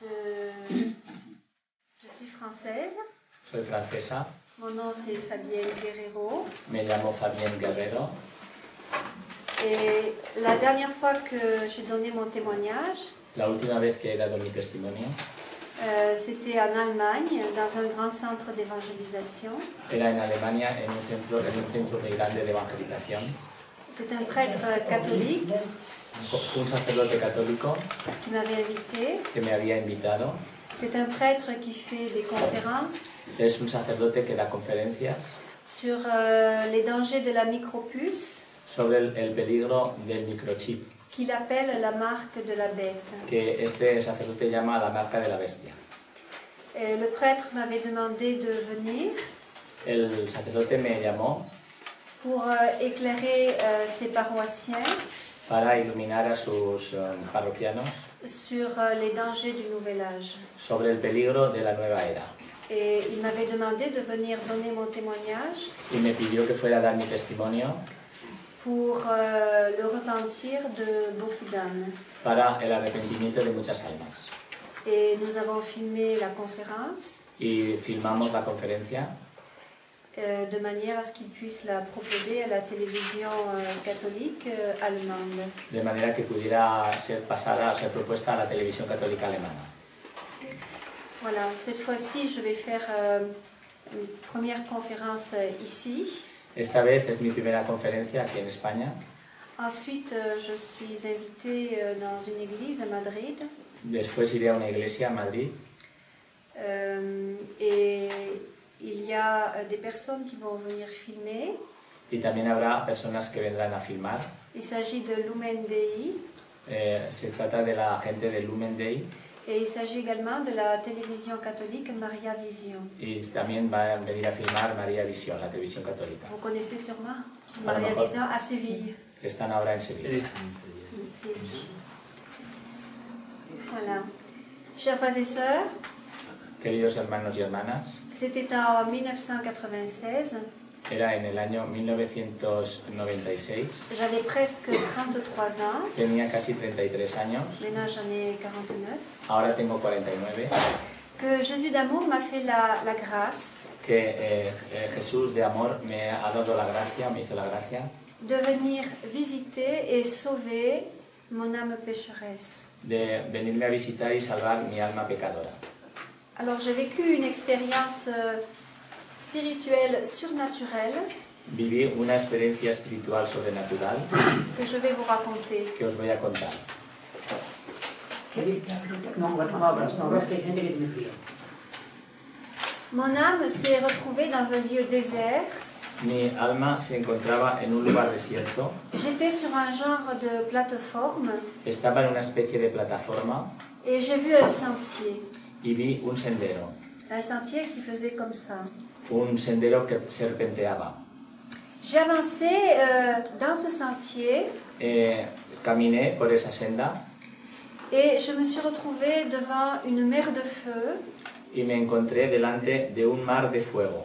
Je suis française. Soy francesa. Mon nom c'est Fabienne Guerrero. Me llamo Fabienne Guerrero. Et la dernière fois que j'ai donné mon témoignage, La última vez que he dado mi testimonio c'était en Allemagne, dans un grand centre d'évangélisation. era en Alemania, en un centro muy grande de evangelización. C'est un prêtre catholique Un sacerdote católico qui m'avait invité. que me había invitado. C'est un prêtre qui fait des conférences Es un sacerdote que da conferencias sur les dangers de la micropuce, sobre el peligro del microchip, qu'il appelle la marque de la bête. que este sacerdote llama la marca de la bestia. Le prêtre m'avait demandé de venir El sacerdote me llamó pour éclairer ses paroissiens para iluminar a sus parroquianos sur les dangers du nouvel âge. sobre el peligro de la nueva era. Et il m'avait demandé de venir donner mon témoignage Y me pidió que fuera a dar mi testimonio pour le repentir de beaucoup d'âmes. para el arrepentimiento de muchas almas. Et nous avons filmé la conférence Y filmamos la conferencia de manière à ce qu'ils puissent la proposer à la télévision catholique allemande. de manera que pudiera ser pasada, ser propuesta a la televisión católica alemana. Voilà, cette fois-ci, je vais faire une première conférence ici. Esta vez es mi primera conferencia aquí en España. Ensuite, je suis invitée dans une église à Madrid. Después iré a una iglesia en Madrid. Et il y a des personnes qui vont venir filmer. Y también habrá personas que vendrán a filmar. Il s'agit de Lumen Dei. Se trata de la gente de Lumen Dei. Et il s'agit également de la télévision catholique Maria Vision. Y también va a venir a filmar María Visión, la televisión católica. Vous connaissez sûrement Maria Vision à Séville. Están ahora en Sevilla. Voilà. Chers frères et sœurs, Queridos hermanos y hermanas, c'était en 1996. era en el año 1996. J'avais presque 33 ans. Tenía casi 33 años. Maintenant, j'en ai 49. Ahora tengo 49. Que Jésus d'amour m'a fait la grâce Que Jesús de amor me ha dado la gracia, me hizo la gracia de venir visiter et sauver mon âme pécheresse. de venirme a visitar y salvar mi alma pecadora. Alors, j'ai vécu une expérience spirituelle surnaturelle Viví una experiencia espiritual sobrenatural que je vais vous raconter. que os voy a contar. No hablas, que hay gente que tiene frío. Mon âme s'est retrouvée dans un lieu désert. Mi alma se encontraba en un lugar desierto. J'étais sur un genre de plateforme Estaba en una especie de plataforma et j'ai vu un sentier. y vi un sendero. Un sentier qui faisait comme ça. Un sendero que serpenteaba. J'ai avancé dans ce sentier Caminé por esa senda et je me suis retrouvée devant une mer de feu. y me encontré delante de un mar de fuego.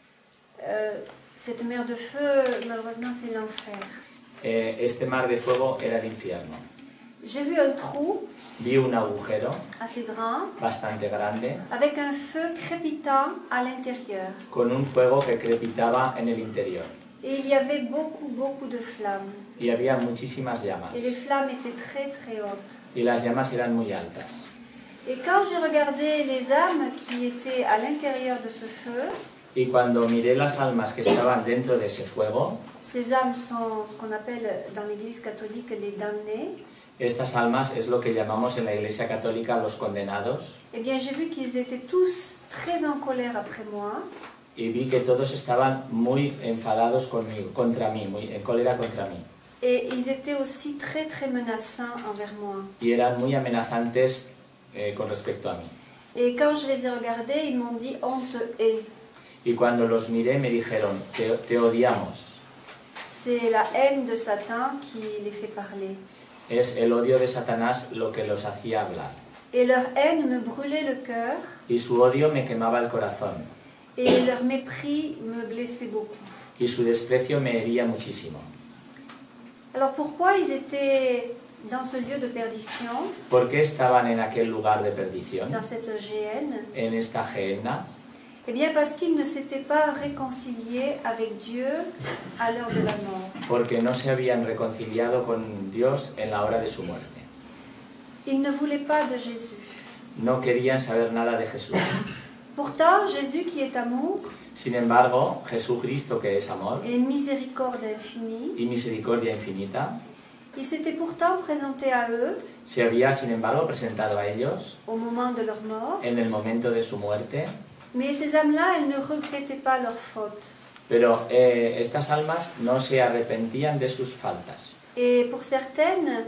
Cette mer de feu, malheureusement, c'est l'enfer. Este mar de fuego era el infierno. J'ai vu un trou Vi un agujero assez grand bastante grande avec un feu crépitant à l'intérieur. con un fuego que crepitaba en el interior. Et il y avait beaucoup de flammes. Y había muchísimas llamas. Et les flammes étaient très hautes. Y las llamas eran muy altas. Et quand j'ai regardé les âmes qui étaient à l'intérieur de ce feu, Y cuando miré las almas que estaban dentro de ese fuego, ces âmes sont ce qu'on appelle dans l'Église catholique les damnés. estas almas es lo que llamamos en la Iglesia Católica los condenados. Eh bien, j'ai vu qu'ils étaient tous très en colère après moi. Y vi que todos estaban muy enfadados conmigo, contra mí, muy en cólera contra mí. Et ils étaient aussi très menaçants envers moi. Y eran muy amenazantes con respecto a mí. Et quand je les ai regardés, ils m'ont dit « on te hait ». Y cuando los miré me dijeron, te odiamos. C'est la haine de Satan qui les fait parler. Es el odio de Satanás lo que los hacía hablar. Et leur haine me brûlait le cœur. Y su odio me quemaba el corazón. Et leur mépris me blessait beaucoup. Y su desprecio me hería muchísimo. Alors pourquoi ils étaient dans ce lieu de perdition, ¿Por qué estaban en aquel lugar de perdición, dans cette géhenne? en esta gehenna? Eh bien parce qu'ils ne s'étaient pas réconciliés avec Dieu à l'heure de la mort. Porque no se habían reconciliado con Dios en la hora de su muerte. Ils ne voulaient pas de Jésus. No querían saber nada de Jesús. Pourtant, Jésus qui est amour Sin embargo, Jesucristo, que es amor et miséricorde infinie, y misericordia infinita, il s'était pourtant présenté à eux se había, sin embargo, presentado a ellos au moment de leur mort. en el momento de su muerte. Mais ces âmes-là, elles ne regrettaient pas leurs fautes. Pero estas almas no se arrepentían de sus faltas. Et pour certaines,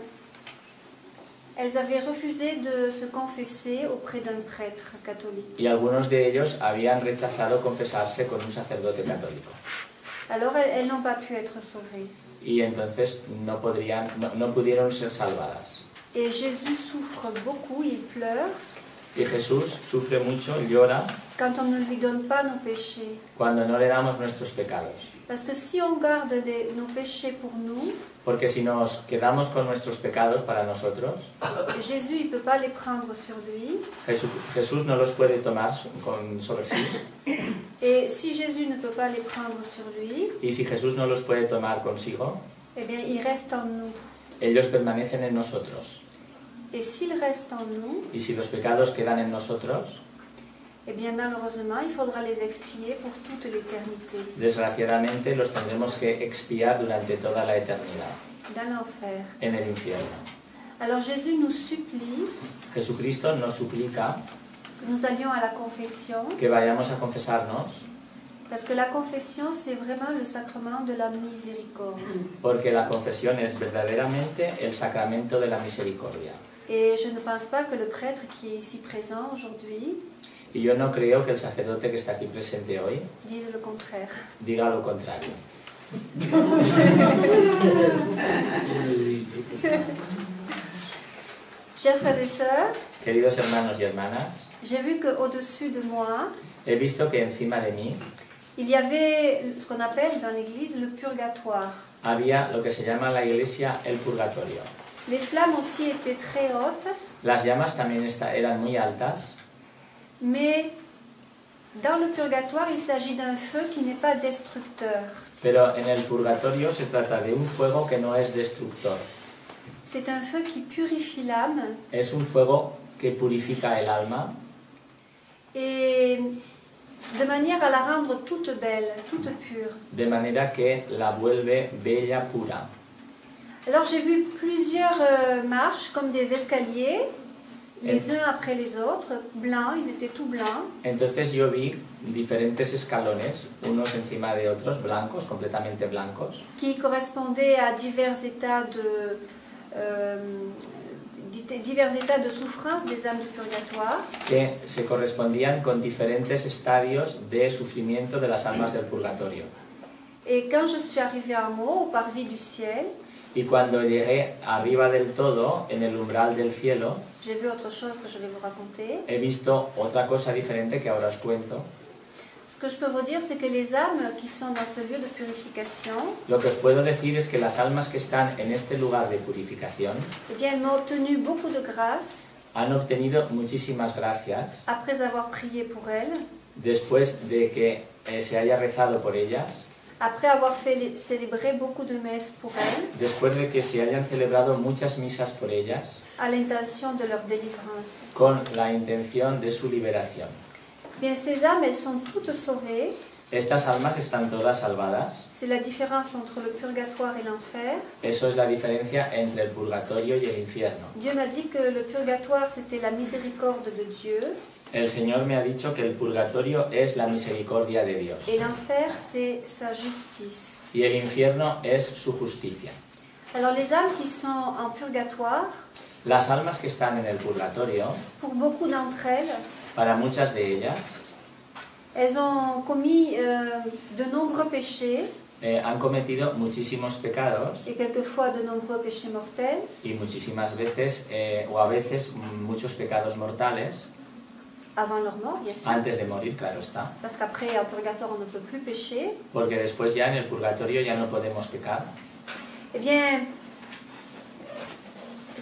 elles avaient refusé de se confesser auprès d'un prêtre catholique. Y algunos de ellos habían rechazado confesarse con un sacerdote católico. Alors elles n'ont pas pu être sauvées. Y entonces no pudieron ser salvadas. Et Jésus souffre beaucoup, il pleure Y Jesús sufre mucho, llora, quand on ne lui donne pas nos péchés. cuando no le damos nuestros pecados. Parce que si on garde nos péchés pour nous, Porque si nos quedamos con nuestros pecados para nosotros, Jésus il peut pas les prendre sur lui. Jesús no los puede tomar sobre sí. Et si Jésus ne peut pas les prendre sur lui, Y si Jesús no los puede tomar consigo, eh bien il reste en nous. ellos permanecen en nosotros. Et s'il reste en nous, Y si los pecados quedan en nosotros, eh bien malheureusement, il faudra les expier pour toute l'éternité, desgraciadamente los tendremos que expiar durante toda la eternidad, dans l'enfer. en el infierno. Alors Jésus nous supplie Jesucristo nos suplica que nous allions à la confession, que vayamos a confesarnos, parce que la confession, c'est vraiment le sacrement de la miséricorde. porque la confesión es verdaderamente el sacramento de la misericordia. Et je ne pense pas que le prêtre qui est ici présent aujourd'hui Y yo no creo que el sacerdote que está aquí presente hoy dise le contraire. diga lo contrario. Chers frères et sœurs, Queridos hermanos y hermanas, j'ai vu qu'au-dessus de moi, he visto que encima de mí il y avait ce qu'on appelle dans l'Église le purgatoire. había lo que se llama en la iglesia el purgatorio. Les flammes aussi étaient très hautes, Las llamas también eran muy altas, mais dans le purgatoire, il s'agit d'un feu qui n'est pas destructeur. pero en el purgatorio se trata de un fuego que no es destructor. C'est un feu qui purifie l'âme Es un fuego que purifica el alma et de manière à la rendre toute belle, toute pure. de manera que la vuelve bella, pura. Alors j'ai vu plusieurs marches comme des escaliers, les uns après les autres, blancs, ils étaient tout blancs. Entonces yo vi diferentes escalones, unos encima de otros, blancos, completamente blancos, Qui correspondaient à divers états de souffrance des âmes du purgatoire. que se correspondían con diferentes estadios de sufrimiento de las almas del purgatorio. Et quand je suis arrivée en haut, au parvis du ciel, Y cuando llegué arriba del todo, en el umbral del cielo, j'ai vu autre chose que je vais vous raconter. he visto otra cosa diferente que ahora os cuento. Ce que je peux vous dire, c'est que les âmes qui sont dans ce lieu de purification, Lo que os puedo decir es que las almas que están en este lugar de purificación eh bien, elles m'ont obtenu beaucoup de grâce han obtenido muchísimas gracias après avoir prié pour elles, después de que se haya rezado por ellas, après avoir célébré beaucoup de messes pour elles, después de que se hayan celebrado muchas misas por ellas, à l'intention de leur délivrance. con la intención de su liberación. Bien, ces âmes, elles sont toutes sauvées. Estas almas están todas salvadas. C'est la différence entre le purgatoire et l'enfer. Eso es la diferencia entre el purgatorio y el infierno. Dieu m'a dit que le purgatoire, c'était la miséricorde de Dieu, El Señor me ha dicho que el purgatorio es la misericordia de Dios et l'enfer, c'est sa justice. y el infierno es su justicia. Alors, les âmes qui sont en purgatoire, Las almas que están en el purgatorio, pour beaucoup d'entre elles, para muchas de ellas, elles ont commis de nombreux péchés, han cometido muchísimos pecados et quelquefois de nombreux péchés mortels, y muchísimas veces, o a veces, muchos pecados mortales avant leur mort, bien sûr. antes de morir, claro está. Parce qu'après, en purgatoire, on ne peut plus pécher. Porque después ya en el purgatorio ya no podemos pecar. Eh bien,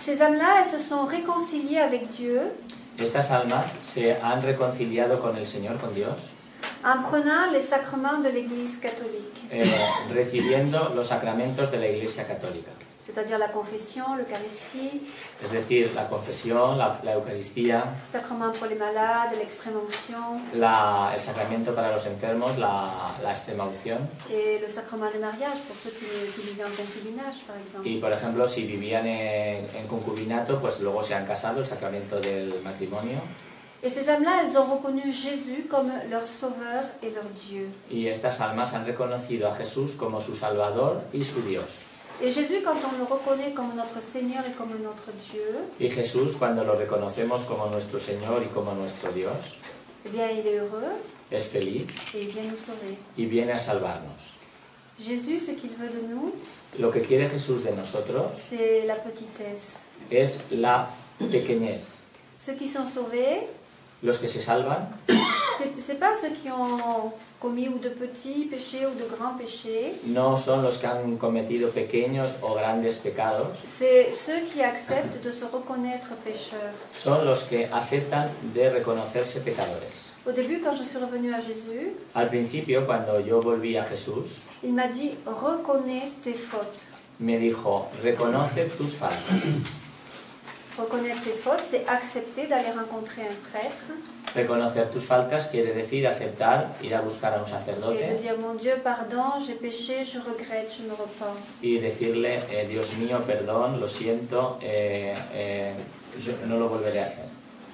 Ces âmes-là, elles se sont réconciliées avec Dieu Estas almas se han reconciliado con el Señor, con Dios, en prenant les sacrements de l'Église catholique, recibiendo los sacramentos de la Iglesia Católica. c'est-à-dire la confession, l'Eucharistie, Es decir, la confesión, la Eucaristía, le sacrement pour les malades, l'extrême onction el sacramento para los enfermos, la extrema unción. et le sacrement des mariages pour ceux qui vivaient en concubinage, par exemple. Y, por ejemplo, si vivían en concubinato, pues luego se han casado, el sacramento del matrimonio. Et ces âmes-là, elles ont reconnu Jésus comme leur sauveur et leur Dieu. Y estas almas han reconocido a Jesús como su Salvador y su Dios. Et Jésus, quand on le reconnaît comme notre Seigneur et comme notre Dieu, Y Jesús, cuando lo reconocemos como nuestro Señor y como nuestro Dios, eh bien, il est heureux es feliz et il vient nous sauver. y viene a salvarnos. Jésus, ce qu'il veut de nous, Lo que quiere Jesús de nosotros c'est la petitesse. es la pequeñez. Ceux qui sont sauvés, Los que se salvan c'est pas ceux qui ont commis ou de petits péchés ou de grands péchés, no son los que han cometido pequeños o grandes pecados, c'est ceux qui acceptent de se reconnaître pécheurs. son los que aceptan de reconocerse pecadores. Au début, quand je suis revenue à Jésus, Al principio, cuando yo volví a Jesús, il m'a dit « Reconnais tes fautes ». me dijo, reconoce tus faltas. Reconnaître ses fautes, c'est accepter d'aller rencontrer un prêtre Reconocer tus faltas quiere decir aceptar, ir a buscar a un et de sacerdote dire « Mon Dieu, pardon, j'ai péché, je regrette, je me repens ». y decirle, Dios mío, perdón, lo siento, yo no lo volveré a hacer.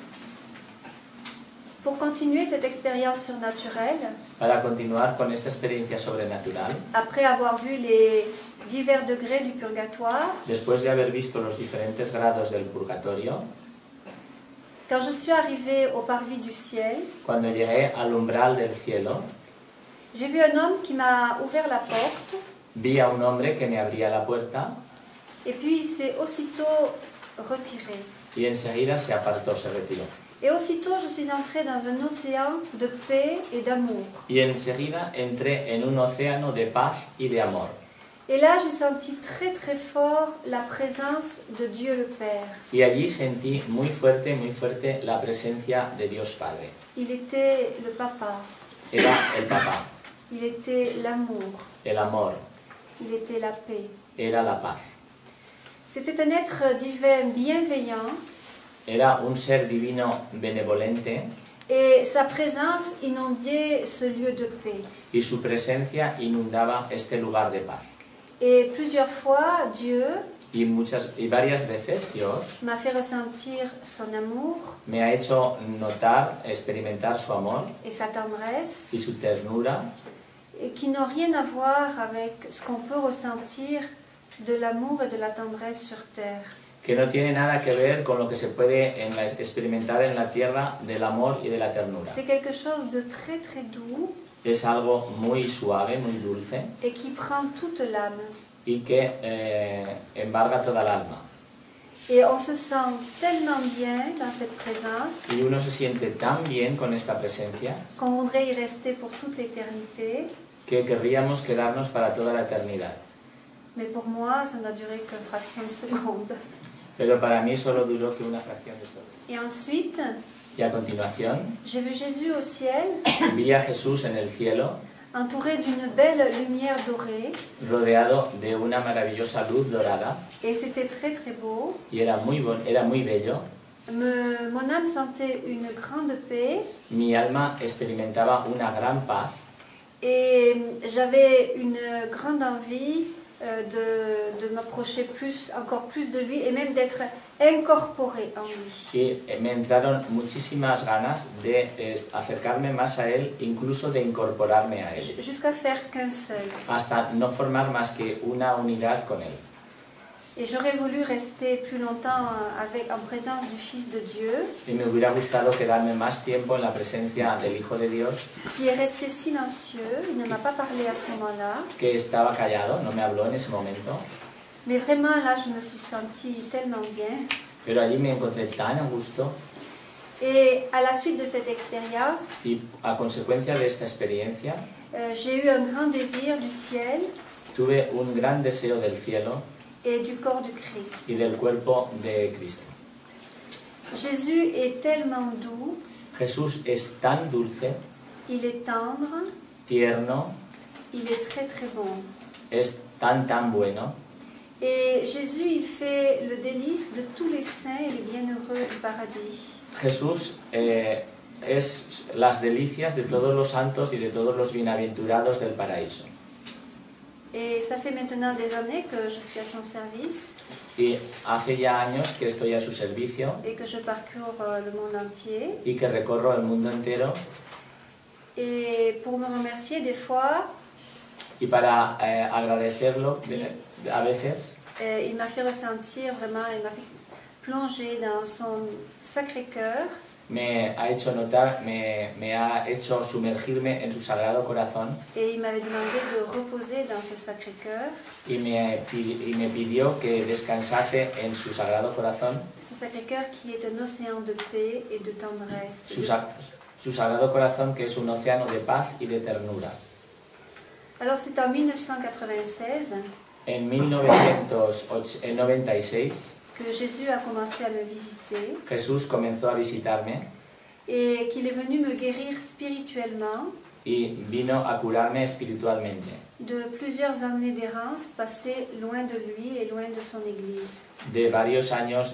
Pour continuer cette expérience surnaturelle, Para continuar con esta experiencia sobrenatural, après avoir vu les divers degrés du purgatoire, después de haber visto los diferentes grados del purgatorio, quand je suis arrivée au parvis du ciel, cuando llegué al umbral del cielo, j'ai vu un homme qui m'a ouvert la porte vi a un hombre que me abría la puerta et puis il s'est aussitôt retiré. y enseguida se apartó, se retiró. Et aussitôt je suis entrée dans un océan de paix et d'amour. Y enseguida entré en un océano de paz y de amor. Et là j'ai senti très très fort la présence de Dieu le Père. Y allí sentí muy fuerte la presencia de Dios Padre. Il était le papa, Era el papá, il était l'amour, el amor, il était la paix. era la paz. C'était un être divin bienveillant Era un ser divino benevolente et sa présence inondait ce lieu de paix. y su presencia inundaba este lugar de paz. Et plusieurs fois, Dieu Y varias veces Dios m'a fait ressentir son amour me ha hecho notar, experimentar su amor et sa tendresse, y su ternura, et qui n'ont rien à voir avec ce qu'on peut ressentir de l'amour et de la tendresse sur terre. que no tiene nada que ver con lo que se puede experimentar en la tierra del amor y de la ternura. C'est quelque chose de très très doux Es algo muy suave, muy dulce et qui prend toute l'âme. y que embarga toda el alma. Et on se sent tellement bien dans cette présence Y uno se siente tan bien con esta presencia qu'on voudrait y rester pour toute l'éternité. que querríamos quedarnos para toda la eternidad. Mais pour moi, ça n'a duré qu'une fraction de seconde. Pero para mí solo duró que una fracción de segundo. Et ensuite, Y a continuación j'ai vu Jésus au ciel, vi a Jesús en el cielo, entouré d'une belle lumière dorée. rodeado de una maravillosa luz dorada, Et c'était très très beau. y era muy bello. Mon âme sentait une grande paix. Mi alma experimentaba una gran paz Et j'avais une grande envie de m'approcher encore plus de lui et même d'être incorporée en lui. y me entraron muchísimas ganas de acercarme más a Él, incluso de incorporarme a Él, Jusqu'à faire qu'un seul. hasta no formar más que una unidad con Él. Et j'aurais voulu rester plus longtemps en présence du Fils de Dieu, Y me hubiera gustado quedarme más tiempo en la presencia del Hijo de Dios, qui est resté silencieux, il ne m'a pas parlé à ce moment-là, que estaba callado, no me habló en ese momento, mais vraiment là je me suis sentie tellement bien. pero allí me encontré tan a gusto. Et à la suite de cette expérience, Y a consecuencia de esta experiencia, j'ai eu un grand désir du ciel tuve un gran deseo del cielo et du corps du Christ. y del cuerpo de Cristo. Jésus est tellement doux, Jesús es tan dulce, il est tendre, tierno, il est très très bon. es tan bueno. Et Jésus, il fait le délice de tous les saints et les bienheureux du paradis. Jesús es las delicias de todos los santos y de todos los bienaventurados del paraíso. Et ça fait maintenant des années que je suis à son service Y hace ya años que estoy a su servicio et que je parcours le monde entier. y que recorro el mundo entero. Et pour me remercier, des fois, Y para agradecerlo, a veces, il m'a fait ressentir vraiment, il m'a fait plonger dans son Sacré-Cœur. me ha hecho notar, me ha hecho sumergirme en su sagrado corazón Et il m'avait demandé de reposer dans ce Sacré-Cœur. y me pidió que descansase en su sagrado corazón, Ce Sacré-Cœur qui est un océan de paix et de tendresse. su sagrado corazón que es un océano de paz y de ternura. Alors c'est en 1996 En 1996 que Jésus a commencé à me visiter Jesús comenzó a visitarme et qu'il est venu me guérir spirituellement y vino a curarme espiritualmente de plusieurs années d'errance passées loin de lui et loin de son Église. de varios años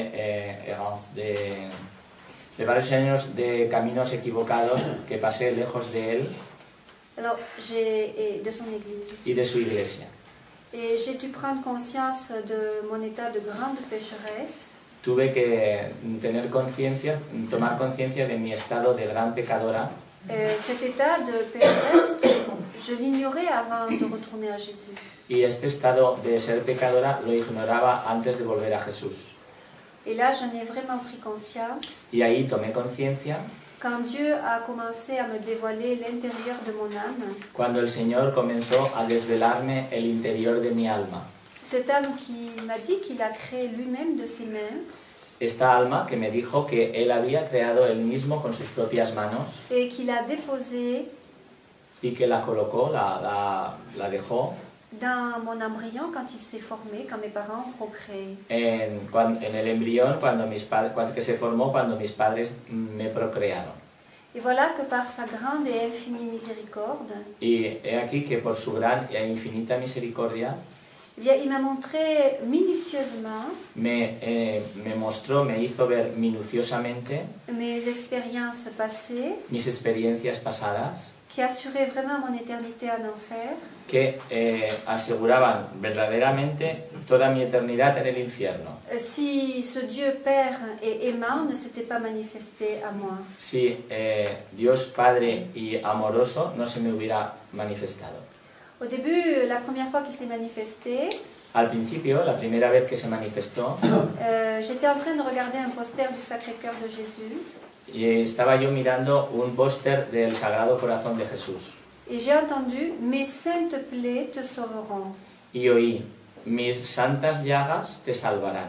de varios años de caminos equivocados que pasé lejos de él Alors, et de son Église aussi. y de su iglesia. Et j'ai dû prendre conscience de mon état de grande pécheresse. Tuve que tomar conciencia de mi estado de gran pecadora. Cet état de pécheresse, je l'ignorais avant de retourner à Jésus. Y este estado de ser pecadora lo ignoraba antes de volver a Jesús. Et là, j'en ai vraiment pris conscience Y ahí tomé conciencia quand Dieu a commencé à me dévoiler l'intérieur de mon âme. cuando el Señor comenzó a desvelarme el interior de mi alma. Cette âme qui m'a dit qu'il a créé lui-même de ses mains Esta alma que me dijo que Él había creado Él mismo con sus propias manos et qu'il a déposé y que la colocó, la dejó dans mon embryon quand il s'est formé, quand mes parents ont procréé. en el embrión que se formó cuando mis padres me procrearon. Et voilà que par sa grande et infinie miséricorde, Y he aquí que por su gran e infinita misericordia eh bien, il m'a montré minutieusement me hizo ver minuciosamente mes expériences passées mis experiencias pasadas qui assuraient vraiment mon éternité en enfer. que aseguraban verdaderamente toda mi eternidad en el infierno. Si ce Dieu Père et aimant ne s'était pas manifesté à moi. Si Dios Padre y amoroso no se me hubiera manifestado. Au début, la première fois qu'il s'est manifesté, Al principio, la primera vez que se manifestó, j'étais en train de regarder un poster du Sacré-Cœur de Jésus y estaba yo mirando un póster del Sagrado Corazón de Jesús et j'ai entendu « Mes saintes plaies te sauveront ». y oí: mis santas llagas te salvarán.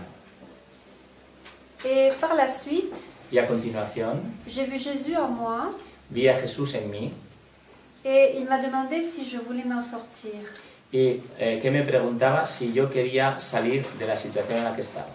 Et par la suite, Y a continuación j'ai vu Jésus en moi vi a Jesús en mí et il m'a demandé si je voulais m'en sortir. y que me preguntaba si yo quería salir de la situación en la que estaba.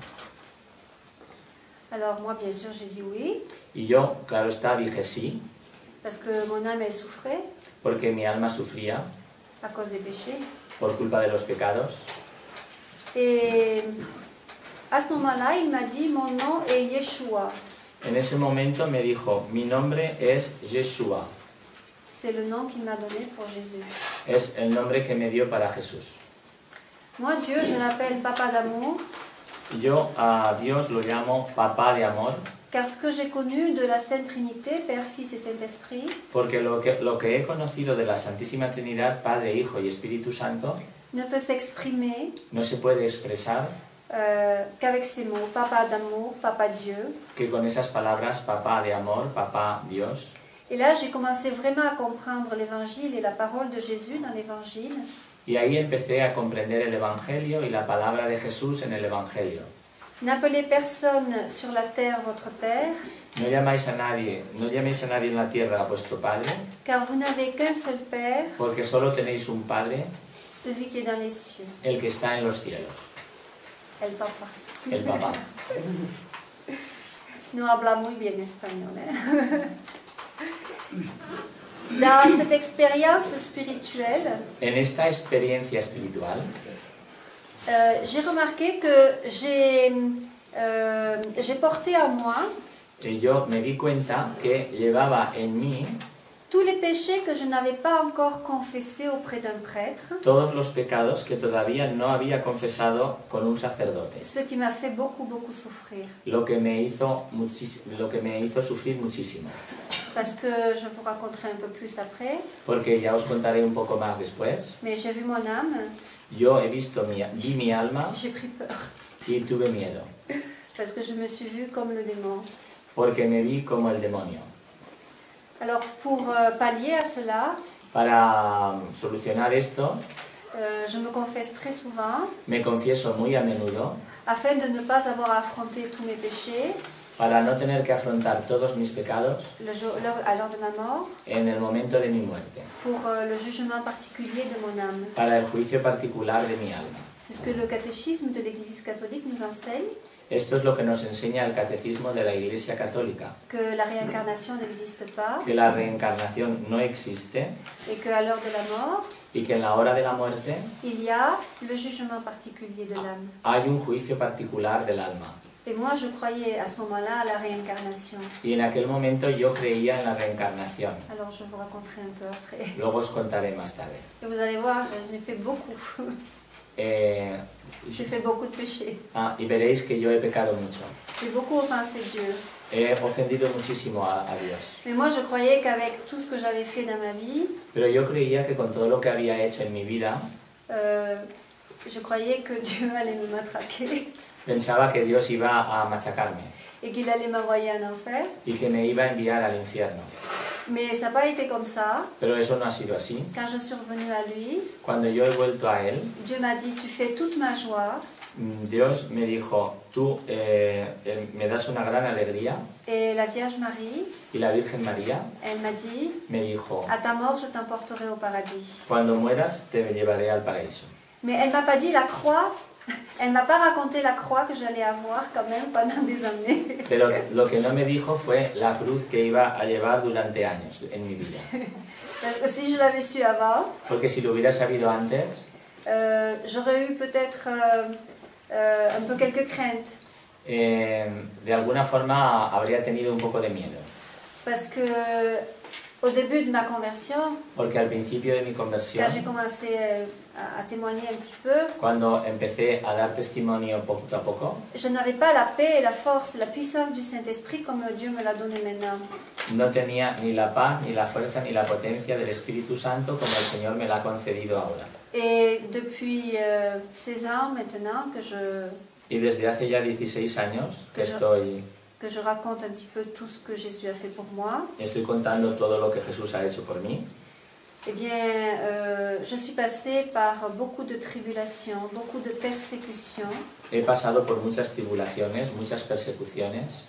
Alors moi, bien sûr, j'ai dit oui, Y yo, claro está, dije sí, parce que mon âme, elle souffrait porque mi alma sufría à cause des péchés. por culpa de los pecados. Et à ce moment-là, il m'a dit « Mon nom est Yeshua ». En ese momento me dijo: mi nombre es Yeshua, C'est le nom qu'il m'a donné pour Jésus. es el nombre que me dio para Jesús. Moi, Dieu, je l'appelle Papa d'amour, Yo a Dios lo llamo Papá de amor, car ce que j'ai connu de la Sainte Trinité, Père, Fils et Saint-Esprit, porque lo que he conocido de la Santísima Trinidad, Padre, Hijo y Espíritu Santo, ne peut s'exprimer no se puede expresar qu'avec ces mots, Papa d'amour, Papa Dieu. que con esas palabras: Papá de amor, Papá Dios. Et là, j'ai commencé vraiment à comprendre l'Évangile et la parole de Jésus dans l'Évangile. Y ahí empecé a comprender el Evangelio y la palabra de Jesús en el Evangelio. N'appelez personne sur la terre votre Père, No llaméis a nadie en la tierra vuestro Padre, car vous n'avez qu'un seul Père, porque solo tenéis un Padre, celui qui est dans les cieux. el que está en los cielos. El papa. el Papa. No habla muy bien español. Dans cette expérience spirituelle, En esta experiencia espiritual, j'ai remarqué que j'ai porté en moi yo me di cuenta que llevaba en mí tous les péchés que je n'avais pas encore confessés auprès d'un prêtre, todos los pecados que todavía no había confesado con un sacerdote, ce qui m'a fait beaucoup souffrir. lo que me hizo sufrir muchísimo. Parce que je vous raconterai un peu plus après, Porque ya os contaré un poco más después. mais j'ai vu mon âme, Yo vi mi alma j'ai pris peur, y tuve miedo, parce que je me suis vue comme le démon. porque me vi como el demonio. Alors pour pallier à cela, Para solucionar esto, je me confesse très souvent, me confieso muy a menudo, afin de ne pas avoir à affronter tous mes péchés para no tener que afrontar todos mis pecados à l'heure de ma mort, en el momento de mi muerte, pour le jugement particulier de mon âme. para el juicio particular de mi alma. C'est ce que le catéchisme de l'Église catholique nous enseigne, Esto es lo que nos enseña el catecismo de la Iglesia Católica, que la réincarnation n'existe pas que la reencarnación no existe et qu'à l'heure de la mort, y que en la hora de la muerte il y a le jugement particulier de l'âme. hay un juicio particular del alma. Et moi, je croyais à ce moment-là à la réincarnation. Y en aquel momento yo creía en la reencarnación. Alors, je vous raconterai un peu après. Luego os contaré más tarde. Et vous allez voir, j'ai fait beaucoup. J'ai fait beaucoup de péchés. Y veréis que yo he pecado mucho. J'ai beaucoup offensé Dieu. He ofendido muchísimo a Dios. Mais moi, je croyais qu'avec tout ce que j'avais fait dans ma vie, Pero yo creía que con todo lo que había hecho en mi vida, je croyais que Dieu allait me matraquer pensaba que Dios iba a machacarme et qu'il allait m'envoyer en enfer. y que me iba a enviar al infierno. Mais ça n'a pas été comme ça. Pero eso no ha sido así. Quand je suis revenue à lui, Cuando yo he vuelto a Él, Dieu m'a dit, tu fais toute ma joie. Dios me dijo, tú me das una gran alegría. Et la Vierge Marie, Y la Virgen María elle m'a dit, me dijo, à ta mort, je t'emporterai au paradis. cuando mueras te llevaré al paraíso. Mais elle m'a pas dit la croix. Elle m'a pas raconté la croix que j'allais avoir quand même pendant des années. Pero lo que no me dijo fue la cruz que iba a llevar durante años en mi vida. Parce que si je l'avais su avant, Porque si lo hubiera sabido antes, j'aurais eu peut-être un peu quelques craintes. de alguna forma habría tenido un poco de miedo. Parce que au début de ma conversion, Porque al principio de mi conversión, quand j'ai commencé à témoigner un petit peu, cuando empecé a dar testimonio poquito a poco, je n'avais pas la paix et la force, la puissance du Saint-Esprit comme Dieu me l'a donné maintenant. no tenía ni la paz, ni la fuerza, ni la potencia del Espíritu Santo como el Señor me la ha concedido ahora. Et depuis 16 ans maintenant Y desde hace ya 16 años que je raconte un petit peu tout ce que Jésus a fait pour moi, estoy contando todo lo que Jesús ha hecho por mí, eh bien, je suis passée par beaucoup de tribulations, beaucoup de persécutions, he pasado por muchas tribulaciones, muchas persecuciones,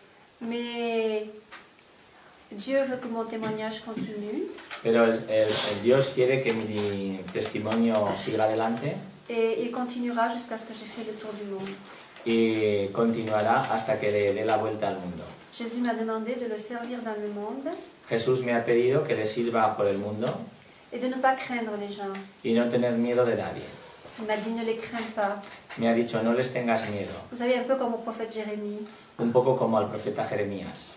mais Dieu veut que mon témoignage continue pero el Dios quiere que mi testimonio siga adelante et il continuera jusqu'à ce que j'ai fait le tour du monde. y continuará hasta que le dé la vuelta al mundo. Jésus m'a demandé de le servir dans le monde Jesús me ha pedido que le sirva por el mundo et de ne pas craindre les gens. y no tener miedo de nadie. Il m'a dit ne les crains pas. Me ha dicho, no les tengas miedo, Vous savez, un peu comme au prophète Jérémie. un poco como al profeta Jeremías.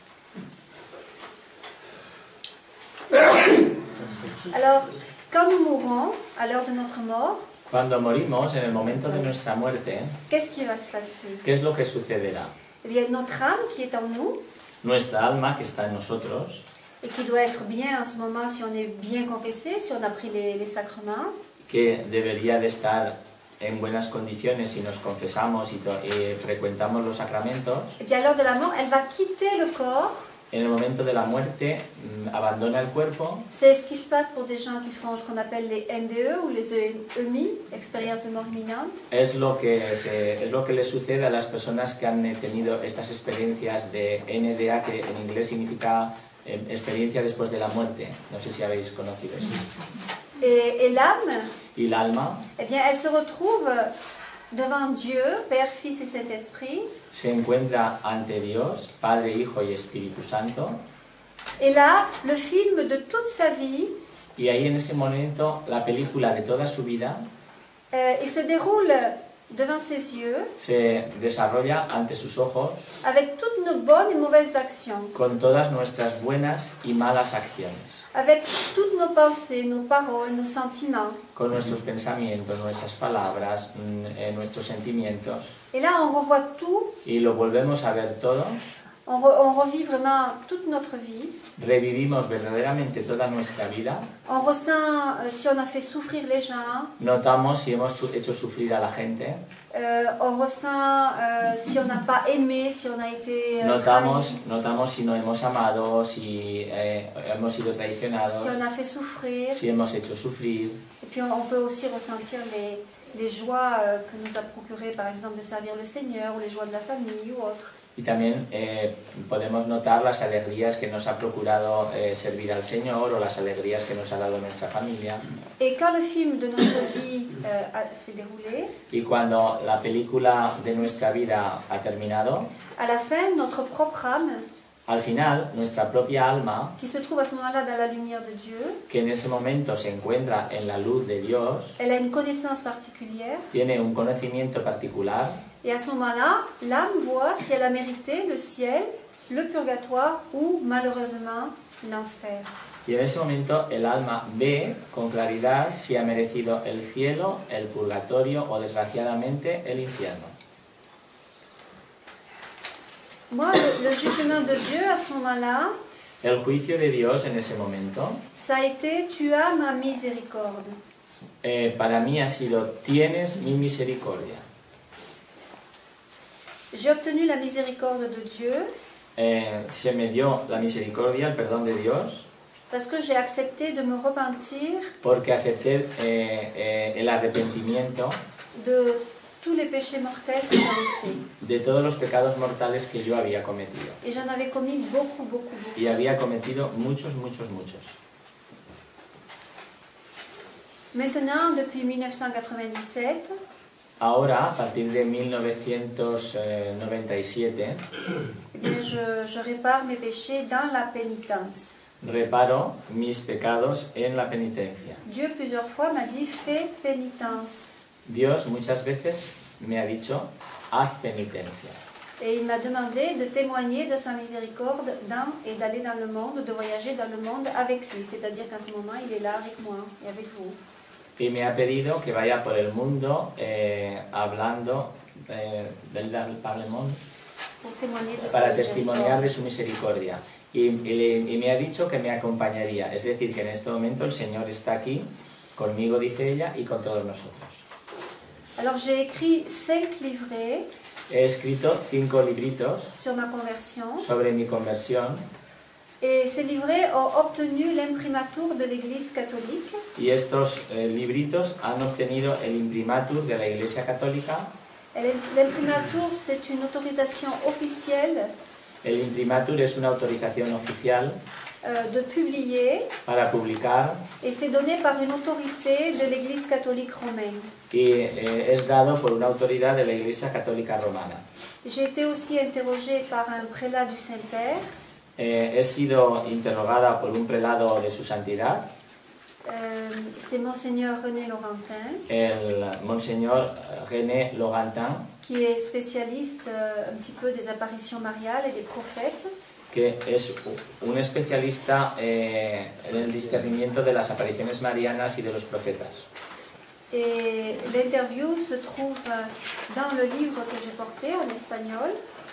Alors, quand nous mourrons, à l'heure de notre mort, Cuando morimos, en el momento de nuestra muerte, qu'est-ce qui va se passer? ¿qué es lo que sucederá? Eh bien, notre âme qui est en nous Nuestra alma, que está en nosotros, et qui doit être bien en ce moment si on est bien confessé, si on a pris les sacrements, que debería de estar en buenas condiciones si nos confesamos y frecuentamos los sacramentos, eh bien, à l'heure de la mort, elle va quitter le corps. en el momento de la muerte abandona el cuerpo. C'est ce qui se passe pour des gens qui font ce qu'on appelle les NDE ou les EMI, expériences de mort imminente. Es lo que le sucede a las personas que han tenido estas experiencias de NDA, que en inglés significa experiencia después de la muerte. No sé si habéis conocido eso. Et l'âme, Y el alma eh bien, elle se retrouve devant Dieu, Père, Fils et Saint-Esprit. se encuentra ante Dios, Padre, Hijo y Espíritu Santo, Et là, le film de toute sa vie, y ahí en ese momento la película de toda su vida il se déroule devant ses yeux se desarrolla ante sus ojos avec toutes nos bonnes et mauvaises actions, con todas nuestras buenas y malas acciones, avec toutes nos pensées, nos paroles, nos sentiments. con nuestros pensamientos, nuestras palabras, nuestros sentimientos, Et là, on revoit tout, y lo volvemos a ver todo, on revit vraiment toute notre vie. revivimos verdaderamente toda nuestra vida, On ressent si on a fait souffrir les gens, notamos si hemos hecho sufrir a la gente, on ressent si on n'a pas aimé, si on a été notamos si no hemos amado, si hemos sido trahi, traicionados, si on a fait souffrir. si hemos hecho sufrir. Et puis on peut aussi ressentir les joies que nous a procuré, par exemple, de servir le Seigneur, ou les joies de la famille ou autre. Y también podemos notar las alegrías que nos ha procurado servir al Señor o las alegrías que nos ha dado nuestra familia. Et quand le film de notre vie s'est déroulé, Y cuando la película de nuestra vida ha terminado, à la fin, notre propre âme, al final nuestra propia alma, qui se trouve à ce moment-là dans la lumière de Dieu, que en ese momento se encuentra en la luz de Dios, elle a une connaissance particulière. tiene un conocimiento particular, Et à ce moment-là, l'âme voit si elle a mérité le ciel, le purgatoire ou malheureusement l'enfer. y en ese momento el alma ve con claridad si ha merecido el cielo, el purgatorio o desgraciadamente el infierno. Moi, le jugement de Dieu à ce moment-là, El juicio de Dios en ese momento, ça a été « Tu as ma miséricorde ». para mí ha sido, tienes mi misericordia. J'ai obtenu la miséricorde de Dieu Se me dio la misericordia, el perdón de Dios, parce que j'ai accepté de me repentir porque acepté el arrepentimiento de tous les péchés mortels que j'avais faits. de todos los pecados mortales que yo había cometido. Et j'en avais commis beaucoup, beaucoup, beaucoup. Y había cometido muchos, muchos, muchos. Maintenant, depuis 1997, Ahora, a partir de 1997, eh bien, je répare mes péchés dans la pénitence. reparo mis pecados en la penitencia. Dieu, plusieurs fois, m'a dit « Fais pénitence ». Dios muchas veces me ha dicho, haz penitencia. Et il m'a demandé de témoigner de sa miséricorde et d'aller dans le monde, de voyager dans le monde avec lui. C'est-à-dire qu'à ce moment, il est là avec moi et avec vous. Y me ha pedido que vaya por el mundo hablando del Parlement Pour témoigner de para sa testimoniar miséricorde. de su misericordia. Y me ha dicho que me acompañaría. Es decir, que en este momento el Señor está aquí, conmigo, dice ella, y con todos nosotros. Alors j'ai écrit 5 livrets He escrito 5 libritos sur ma conversion. sobre mi conversión, Et ces livrets ont obtenu l'imprimatur de l'Église catholique. y estos libritos han obtenido el imprimatur de la Iglesia Católica. L'imprimatur, c'est une autorisation officielle El imprimatur es una autorización oficial de publier para publicar et c'est donné par une autorité de l'Église catholique romaine. y es dado por una autoridad de la Iglesia Católica Romana. J'ai été aussi interrogée par un prélat du Saint-Père. He sido interrogada por un prelado de su santidad, C'est Monseigneur René Laurentin, el Monseñor René Laurentin, qui est spécialiste un petit peu des apparitions mariales et des prophètes. que es un especialista en el discernimiento de las apariciones marianas y de los profetas. Et l'interview se trouve dans le livre que j'ai porté en espagnol.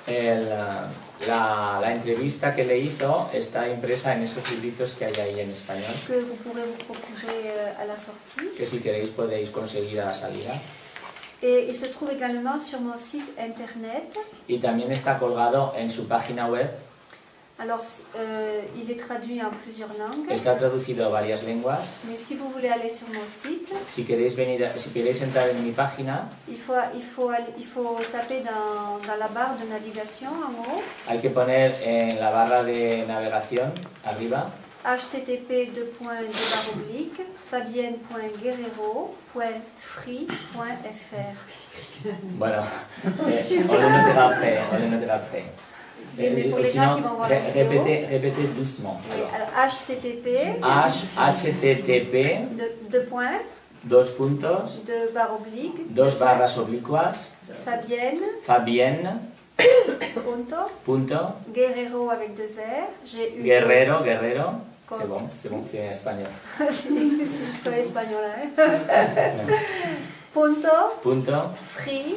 La entrevista que le hizo está impresa en esos libritos que hay ahí en español, Que vous pourrez vous procurer à la sortie. que si queréis podéis conseguir a la salida. Et il se trouve également sur mon site internet. Y también está colgado en su página web. Alors, il est traduit en plusieurs langues. Está traducido a varias lenguas. Mais si vous voulez aller sur mon site, Si queréis entrar en mi página, il faut taper dans la barre de navigation en haut. hay que poner en la barra de navegación arriba http://fabienne.guerrero.free.fr. Bueno, on le notera après. C'est mais pour les gens qui vont voir la vidéo. Répétez doucement. Alors, http http deux points, dos puntos, dos barras oblicuas, Fabienne punto Guerrero avec deux R, Guerrero, c'est bon, c'est espagnol. si je soy española, punto free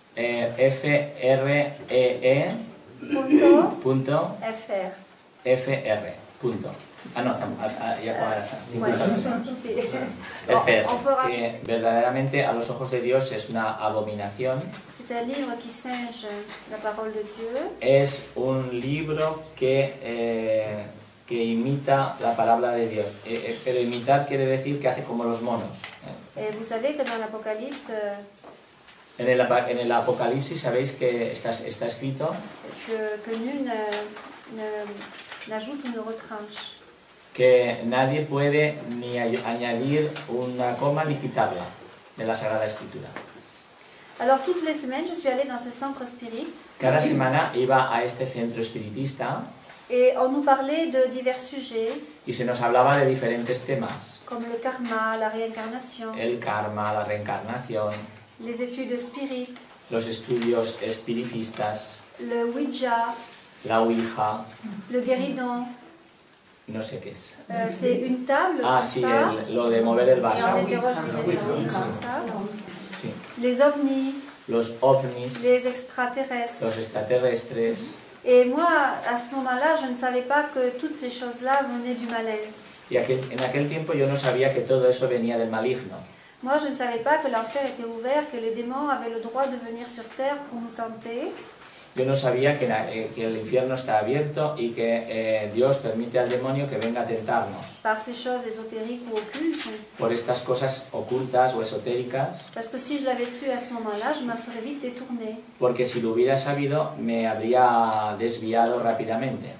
FREE punto fr. FR punto. Ah no, ya para sin Bueno, punto. sí. FR, On peut que verdaderamente a los ojos de Dios es una abominación. C'est un livre qui singe la parole de Dieu. Es un libro que imita la palabra de Dios. Pero imitar quiere decir que hace como los monos. Et vous savez que dans l'Apocalypse, En el Apocalipsis sabéis que está escrito que nul n'ajoute ou ne retranche. que nadie puede ni añadir una coma ni quitarla de la Sagrada Escritura. Alors toutes les semaines, je suis allée dans ce centre spirit. Cada semana iba a este centro espiritista Et on nous parlait de divers sujets, y se nos hablaba de diferentes temas. comme le karma, la réincarnation, El karma, la reencarnación, les études spirit, los estudios espiritistas, le Ouija, la Ouija, le guéridon. no sé qué es. C'est une table Ah, comme sí, ça, lo de mover el et vaso. on interroge les esprits comme ça. Sí. Les ovnis, Los ovnis, les extraterrestres. los extraterrestres. Et moi, à ce moment-là, je ne savais pas que toutes ces choses-là venaient du malin. Y en aquel tiempo yo no sabía que todo eso venía del maligno. Moi, je ne savais pas que l'enfer était ouvert, que les démons avaient le droit de venir sur terre pour nous tenter. Yo no sabía que el infierno está abierto y que Dios permite al demonio que venga a tentarnos Par ces choses ésotériques ou occultes. por estas cosas ocultas o esotéricas, Parce que si je l'avais su à ce moment-là, je m'en serais vite détournée. porque si lo hubiera sabido me habría desviado rápidamente.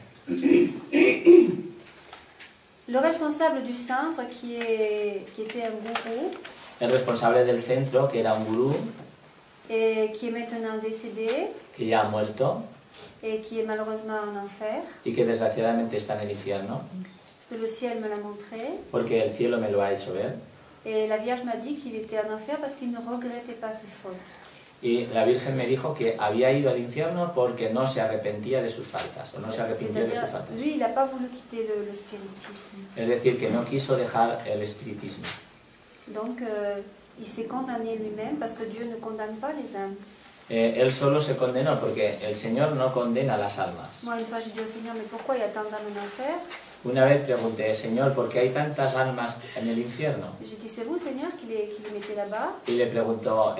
Le responsable du centre, qui était un gourou, El responsable del centro, que era un gurú, et qui est maintenant décédé, que ya ha muerto et qui est malheureusement en enfer, y que desgraciadamente está en el infierno, parce que le ciel me l'a montré, porque el cielo me lo ha hecho ver, et la Vierge m'a dit qu'il était en enfer parce qu'il ne regrettait pas ses fautes. y la Virgen me dijo que había ido al infierno porque no se arrepentía de sus faltas, o no se arrepintió de sus C'est-à-dire, faltas. lui, il n'a pas voulu quitter le spiritisme. Es decir, que no quiso dejar el espiritismo. Donc, il s'est condamné lui-même parce que Dieu ne condamne pas les âmes. Él solo se condenó porque el Señor no condena las almas. Moi, une fois, j'ai dit au Seigneur, mais pourquoi il y a tant d'âmes en enfer? Una vez pregunté, Señor, ¿por qué hay tantas almas en el infierno? J'ai dit, c'est vous, Seigneur, qui les mettez là-bas? Y le preguntó,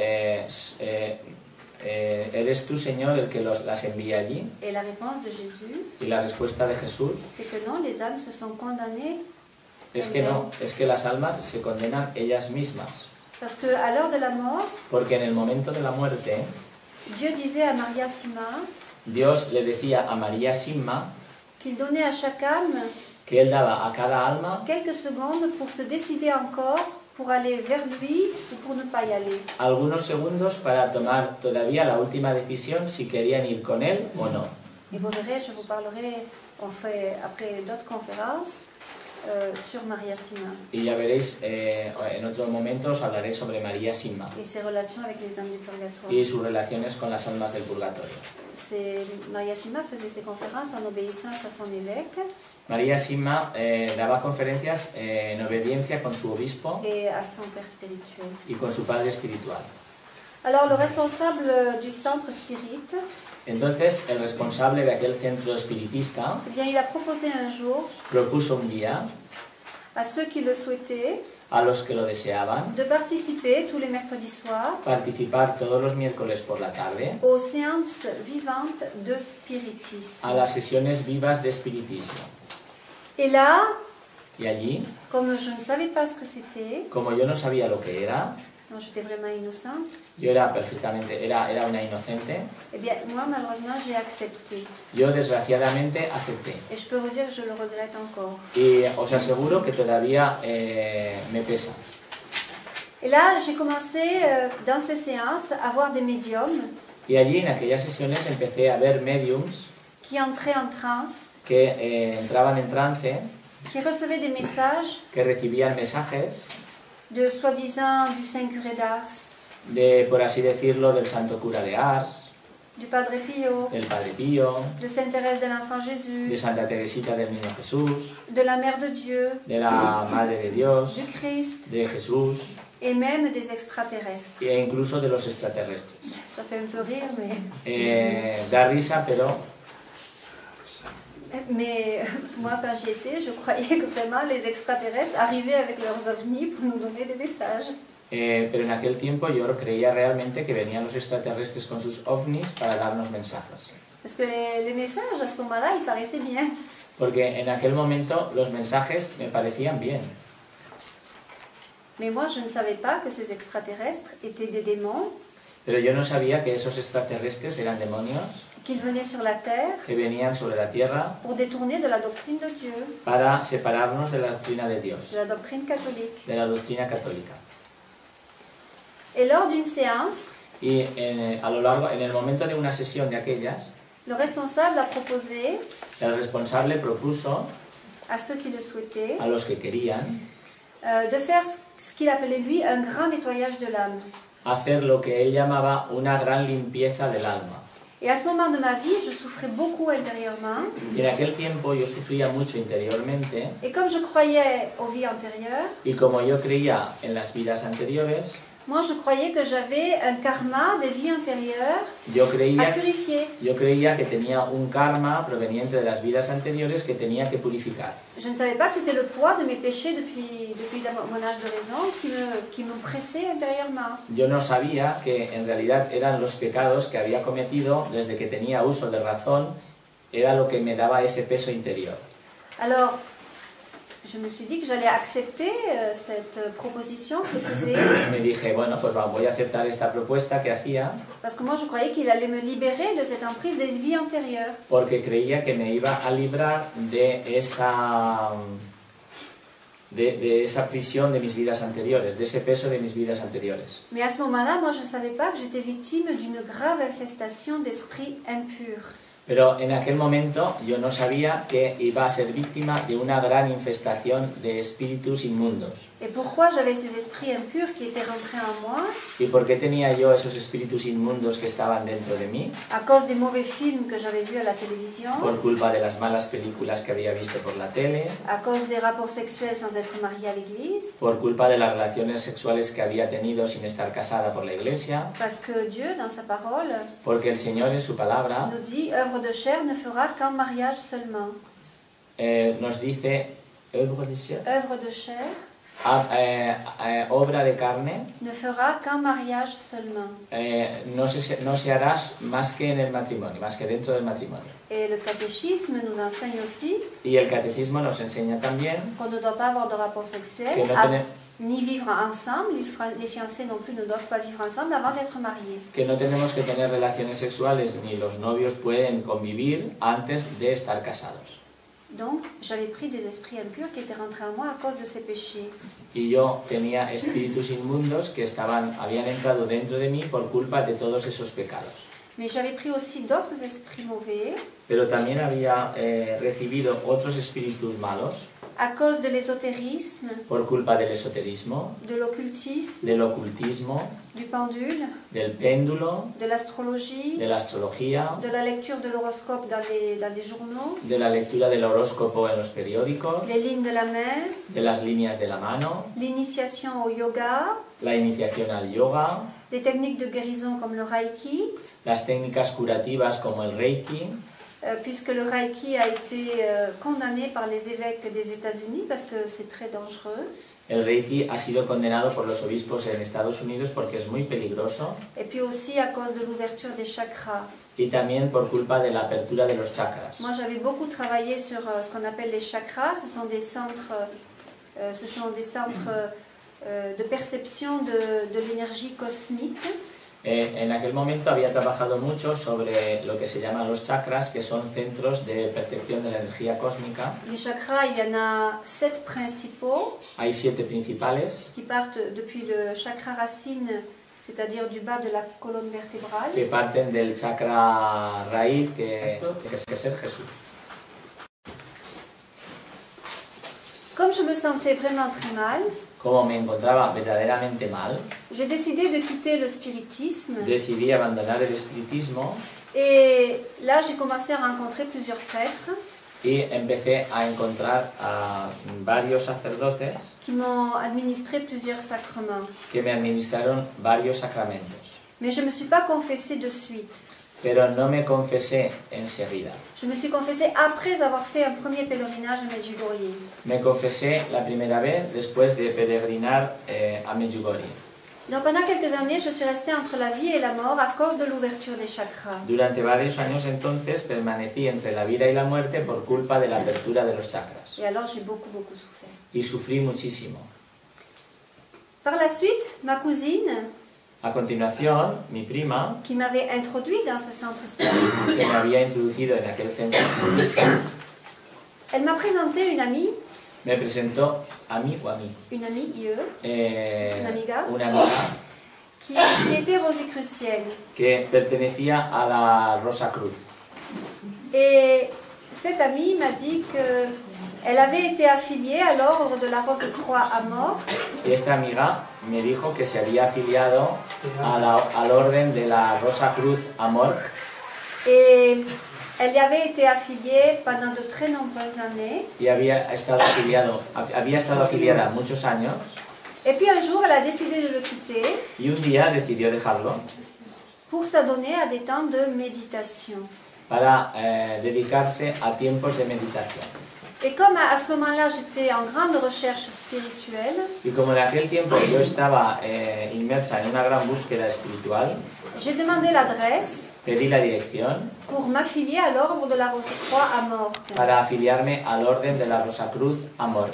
¿eres tú, Señor, el que las envía allí? Et la réponse de Jésus, Y la respuesta de Jesús c'est que non, les âmes se sont condamnées es que no, es que las almas se condenan ellas mismas. parce qu'à l'heure de la mort, Porque en el momento de la muerte, Dieu disait à Maria Sima Dios le decía a María Simma qu'il donnait à chaque âme que Él daba a cada alma quelques secondes pour se décider encore pour aller vers lui ou pour ne pas y aller. algunos segundos para tomar todavía la última decisión si querían ir con Él o no. Et vous verrez, je vous parlerai, on fait après d'autres conférences sur Maria Sima Y ya veréis, en otro momento os hablaré sobre María Simma et ses relations avec les âmes du purgatoire. y sus relaciones con las almas del purgatorio. Maria Sima faisait ses conférences en obéissance à son évêque María Simma daba conferencias en obediencia con su obispo et à son père spirituel. y con su padre espiritual. Alors le responsable du centre spirit, Entonces, el responsable de aquel centro espiritista eh bien, il a proposé un jour propuso un día à ceux qui le souhaitaient a los que lo deseaban de participer tous les mercredis soirs participar todos los miércoles por la tarde aux séances vivantes de spiritisme. a las sesiones vivas de espiritismo. Et là, Y allí, comme je ne savais pas ce que c'était, como yo no sabía lo que era, Non, j'étais vraiment innocente. Yo era perfectamente, era una inocente. Eh bien, moi, malheureusement, j'ai accepté. Yo desgraciadamente acepté. Et je peux vous dire que je le regrette encore. Y os aseguro que todavía me pesa. Et là, j'ai commencé, dans ces séances, à voir des médiums Y allí en aquellas sesiones empecé a ver mediums qui entraient en transe, que entraban en trance, qui recevaient des messages que recibían mensajes de soi-disant du Saint Curé d'Ars, de, por así decirlo, del Santo Cura de Ars, du Padre Pio, del Padre Pío, de Sainte Thérèse de l'Enfant de Jésus, Santa Teresita del Niño Jesús, de la Mère de Dieu, de la Madre de Dios, du Christ de Jesús et même des extraterrestres. e incluso de los extraterrestres. Ça fait un peu rire, mais... Da risa, pero Mais moi, quand j'y étais, je croyais que vraiment les extraterrestres arrivaient avec leurs ovnis pour nous donner des messages. pero en aquel tiempo yo creía realmente que venían los extraterrestres con sus ovnis para darnos mensajes. Parce que les messages, à ce moment-là, ils paraissaient bien. Porque en aquel momento los mensajes me parecían bien. Mais moi, je ne savais pas que ces extraterrestres étaient des démons, Pero yo no sabía que esos extraterrestres eran demonios qu'ils venaient sur la Terre que venían sobre la Tierra pour détourner de la doctrine de Dieu, para separarnos de la doctrina de Dios, de la doctrine catholique. de la doctrina católica. Et lors d'une séance, Y en el momento de una sesión de aquellas, le responsable a proposé el responsable propuso à ceux qui le souhaitaient a los que querían de faire ce qu'il appelait lui un grand nettoyage de l'âme. hacer lo que él llamaba una gran limpieza del alma. Et à ce moment de ma vie, je souffrais beaucoup intérieurement. Y en aquel tiempo yo sufría mucho interiormente, Et comme je croyais aux vies antérieures, y como yo creía en las vidas anteriores, moi je croyais que j'avais un karma des vies antérieures yo à creía purifier. que tenía un karma proveniente de las vidas anteriores que tenía que purificar. Je ne savais pas que c'était le poids de mes péchés depuis mon âge de raison qui me pressait intérieurement. Yo no sabía que en realidad eran los pecados que había cometido desde que tenía uso de razón, era lo que me daba ese peso interior. Alors, je me suis dit que j'allais accepter cette proposition que faisait, Me dije, bueno, pues voy a aceptar esta propuesta que hacía parce que moi je croyais qu'il allait me libérer de cette emprise des vies antérieures. porque creía que me iba a librar de esa prisión de mis vidas anteriores, de ese peso de mis vidas anteriores. Mais à ce moment-là, moi je ne savais pas que j'étais victime d'une grave infestation d'esprits impurs. Pero en aquel momento yo no sabía que iba a ser víctima de una gran infestación de espíritus inmundos. Et pourquoi j'avais ces esprits impurs qui étaient rentrés en moi? ¿Y por qué tenía yo esos espíritus inmundos que estaban dentro de mí? À cause des mauvais films que j'avais vus à la télévision, Por culpa de las malas películas que había visto por la tele, à cause des rapports sexuels sans être mariée à l'église, por culpa de las relaciones sexuales que había tenido sin estar casada por la iglesia, parce que Dieu, dans sa parole, porque el Señor en su palabra nous dit « œuvre de chair ne fera qu'en mariage seulement nos dice, œuvre de chair, ». Œuvre de chair obra de carne, ne fera qu'en mariage seulement. no se hará más que en el matrimonio, más que dentro del matrimonio. Et le catéchisme nous enseigne aussi Y el catecismo nos enseña también qu'on ne doit pas avoir de rapports sexuels, que no, ni vivre ensemble. Les fiancés non plus ne doivent pas vivre ensemble avant d'être mariés. que no tenemos que tener relaciones sexuales, ni los novios pueden convivir antes de estar casados. Donc, j'avais pris des esprits impurs qui étaient rentrés en moi à cause de ces péchés. Y yo tenía espíritus inmundos que habían entrado dentro de mí por culpa de todos esos pecados. Mais j'avais pris aussi d'autres esprits mauvais Pero también había recibido otros espíritus malos à cause de l'ésotérisme, por culpa del esoterismo, de l'occultisme, del ocultismo, du pendule, del péndulo, de l'astrologie, de la astrología, de la lecture de l'horoscope dans les journaux, de la lectura del horóscopo en los periódicos, les lignes de la main, de las líneas de la mano, l'initiation au yoga, la iniciación al yoga, des techniques de guérison comme le Reiki, las técnicas curativas como el Reiki, puisque le Reiki a été condamné par les évêques des États-Unis parce que c'est très dangereux. El Reiki ha sido condenado por los obispos en Estados Unidos porque es muy peligroso Et puis aussi à cause de l'ouverture des chakras. y también por culpa de la apertura de los chakras. Moi, j'avais beaucoup travaillé sur ce qu'on appelle les chakras. Ce sont des centres de perception de l'énergie cosmique. En aquel momento había trabajado mucho sobre lo que se llaman los chakras, que son centros de percepción de la energía cósmica. Les chakras, il y en a 7 principaux Hay 7 principales qui partent depuis le chakra racine, c'est-à-dire du bas de la colonne vertébrale. que parten del chakra raíz, que es ser Jesús. Comme je me sentais vraiment très mal, Como me encontraba verdaderamente mal, j'ai décidé de quitter le spiritisme. decidí abandonar el espiritismo Et là, j'ai commencé à rencontrer plusieurs prêtres y empecé a encontrar a varios sacerdotes qui m'ont administré plusieurs sacrements. que me administraron varios sacramentos. Mais je ne me suis pas confessée de suite. Pero no me confesé enseguida. Je me suis confessée après avoir fait un premier pèlerinage à Medjugorje. Me confesé la primera vez después de peregrinar a Medjugorje. Donc pendant quelques années, je suis restée entre la vie et la mort à cause de l'ouverture des chakras. Durante varios años entonces permanecí entre la vida y la muerte por culpa de la apertura de los chakras. Et alors j'ai beaucoup souffert. Y sufrí muchísimo. Par la suite, ma cousine, A continuación, mi prima, qui m'avait introduit dans ce centre spirituel, que me había introducido en aquel centro espiritista, elle m'a présenté une amie, me presentó a mí, IE, una amiga. amiga qui était rosicrucienne. que pertenecía a la Rosa Cruz. Et cette amie m'a dit qu'elle avait été affiliée à l'ordre de la Rose-Croix à mort. Y esta amiga me dijo que se había afiliado al orden de la Rosa Cruz Amor Et elle y avait été affiliée pendant de très nombreuses années. y había estado afiliada muchos años Et puis un jour, elle a décidé de le quitter y un día decidió dejarlo pour s'adonner à des temps de méditation. para dedicarse a tiempos de meditación. Et comme à ce moment-là, j'étais en grande recherche spirituelle, Y como en aquel tiempo yo estaba inmersa en una gran búsqueda espiritual, j'ai demandé l'adresse pedí la dirección pour m'affilier à l'ordre de la Rose-Croix à mort. para afiliarme al orden de la Rosa Cruz Amor.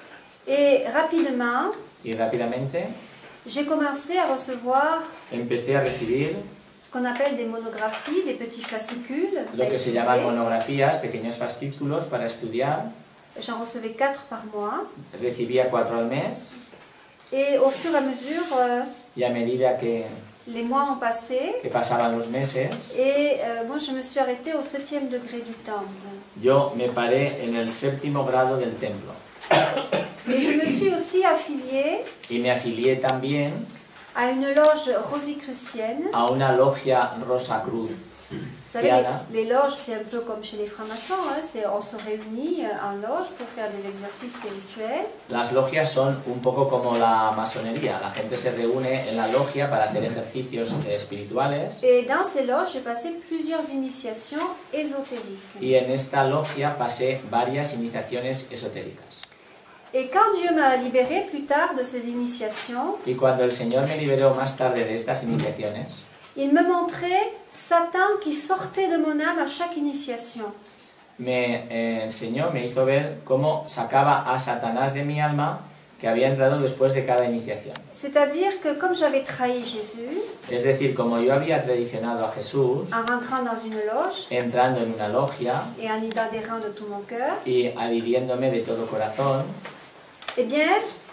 Et rapidement, Y rápidamente j'ai commencé à recevoir empecé a recibir ce qu'on appelle des monographies, des petits fascicules. lo à que se étudier. llaman monografías, pequeños fascículos para estudiar. J'en recevais 4 par mois. Recibía 4 al mes Et au fur et à mesure, y a medida que les mois ont passé. pasaban los meses, Et moi, je me suis arrêtée au 7e degré du temple. yo me paré en el 7º grado del templo. Mais je me suis aussi affiliée Y me afilié también à une loge rosicrucienne. a una logia Rosa Cruz. Vous savez, les loges, c'est un peu comme chez les francs-maçons. On se réunit en loge pour faire des exercices spirituels. Las logias son un poco como la masonería. La gente se reúne en la logia para hacer ejercicios espirituales. Et dans ces loges, j'ai passé plusieurs initiations ésotériques. Y en esta logia pasé varias iniciaciones esotéricas. Et quand Dieu m'a libérée plus tard de ces initiations, Y cuando el Señor me liberó más tarde de estas iniciaciones, il me montrait Satan qui sortait de mon âme à chaque initiation. me enseñó, me hizo ver cómo sacaba a Satanás de mi alma que había entrado después de cada iniciación. C'est-à-dire que comme j'avais trahi Jésus, Es decir, como yo había traicionado a Jesús, en rentrant dans une loge entrando en una logia et en y adhérant de tout mon cœur, y adhiriéndome de todo corazón, eh bien,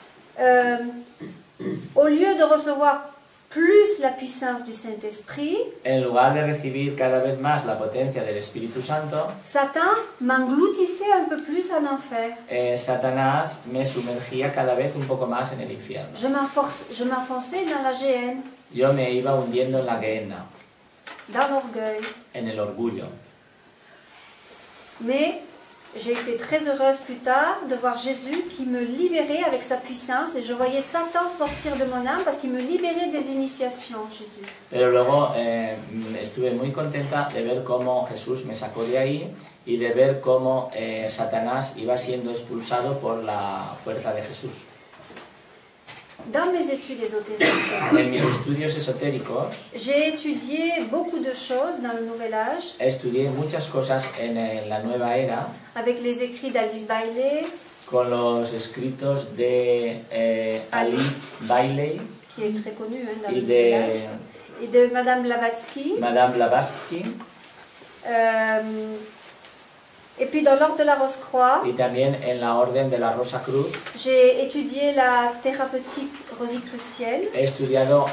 au lieu de recevoir plus la puissance du Saint-Esprit, en lugar de recibir cada vez más la potencia del Espíritu Santo, Satan m'engloutissait un peu plus en enfer. Satanás me sumergía cada vez un poco más en el infierno. Je m'enfonçais dans la géhenne, Yo me iba hundiendo en la Gehenna, dans l'orgueil. en el orgullo. Mais j'ai été très heureuse plus tard de voir Jésus qui me libérait avec sa puissance et je voyais Satan sortir de mon âme parce qu'il me libérait des initiations, Jésus. Pero luego estuve muy contenta de ver cómo Jesús me sacó de ahí y de ver cómo Satanás iba siendo expulsado por la fuerza de Jesús. Dans mes études ésotériques, En mis estudios esotéricos j'ai étudié beaucoup de choses dans le Nouvel Âge estudié muchas cosas en la nueva era avec les écrits d'Alice Bailey, con los escritos de Alice Bailey qui est très connue hein, dans y le village, de et de Madame Blavatsky. Madame Blavatsky, Et puis dans l'ordre de la Rose-Croix, y también en la Orden de la Rosa Cruz. j'ai étudié la thérapeutique rosicrucienne. He estudiado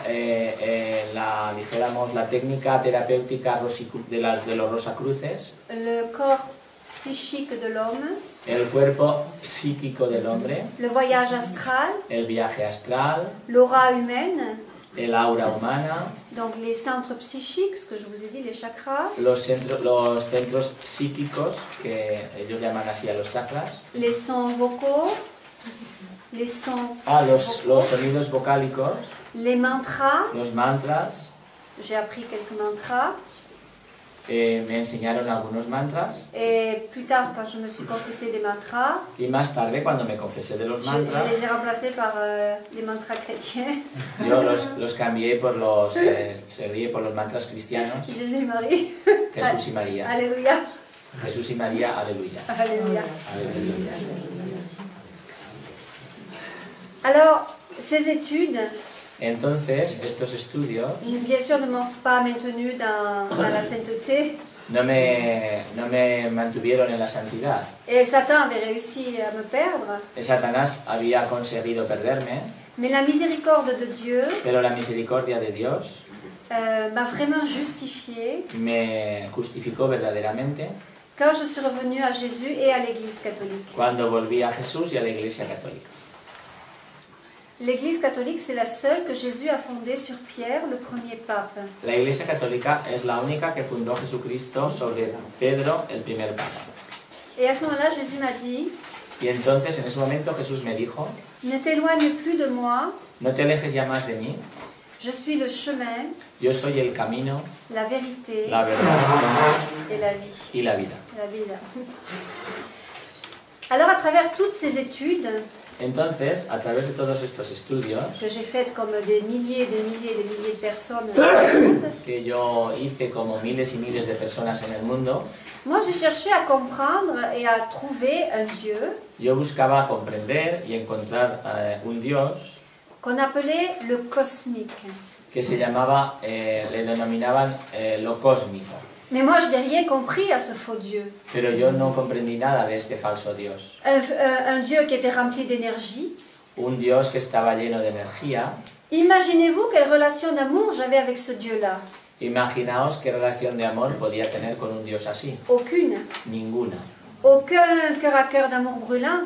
la técnica terapéutica de los Rosacruces, Le corps psychique de l'homme, el cuerpo psíquico del hombre, le voyage astral, el viaje astral, l'aura humaine, el aura humana, donc les centres psychiques, ce que je vous ai dit, les chakras, los centros psíquicos, que ellos llaman así a los chakras, les sons vocaux, les sons los sonidos vocálicos, les mantras. los mantras. J'ai appris quelques mantras. Me enseñaron algunos mantras. Et plus tard, quand je me suis confessée des mantras, Y más tarde, cuando me confesé de los je mantras, les ai remplacés par les mantras chrétiens. yo los cambié por los mantras cristianos. Jésus-Marie. Jesús y María. Alléluia. Jesús y María, aleluya. Alléluia. Aleluya. Alors, ces études, Entonces, estos estudios bien sûr, ne m'ont pas maintenue dans la sainteté. no me mantuvieron en la santidad. Et Satan avait réussi à me perdre. Satanás había conseguido perderme, Mais la miséricorde de Dieu pero la misericordia de Dios m'a vraiment justifiée me justificó verdaderamente quand je suis revenue à Jésus et à l'Église catholique. cuando volví a Jesús y a la Iglesia Católica. L'Église catholique, c'est la seule que Jésus a fondée sur Pierre, le premier pape. La Iglesia Católica es la única que fundó Jesucristo sobre Pedro, el primer papa. Et à ce moment-là, Jésus m'a dit, Y entonces, en ese momento, Jesús me dijo, ne t'éloigne plus de moi, no te alejes ya más de mí, je suis le chemin, yo soy el camino, la vérité la verdad et la vie. y la vida. La vida. Alors, à travers toutes ces études Entonces, a través de todos estos estudios que j'ai faites comme des milliers de personnes dans le monde, que yo hice como miles y miles de personas en el mundo, moi j'ai cherché à comprendre et à trouver un Dieu yo buscaba comprender y encontrar un Dios qu'on appelait le cosmique. que se llamaba, le denominaban lo cósmico. Mais moi je n'ai rien compris à ce faux Dieu. Pero yo no comprendí nada de este falso Dios. Un Dieu qui était rempli d'énergie. Un Dios que estaba lleno de energía. Imaginez-vous quelle relation d'amour j'avais avec ce Dieu-là. Imaginaos qué relación de amor podía tener con un Dios así. Aucune. Ninguna. Aucun cœur à cœur d'amour brûlant.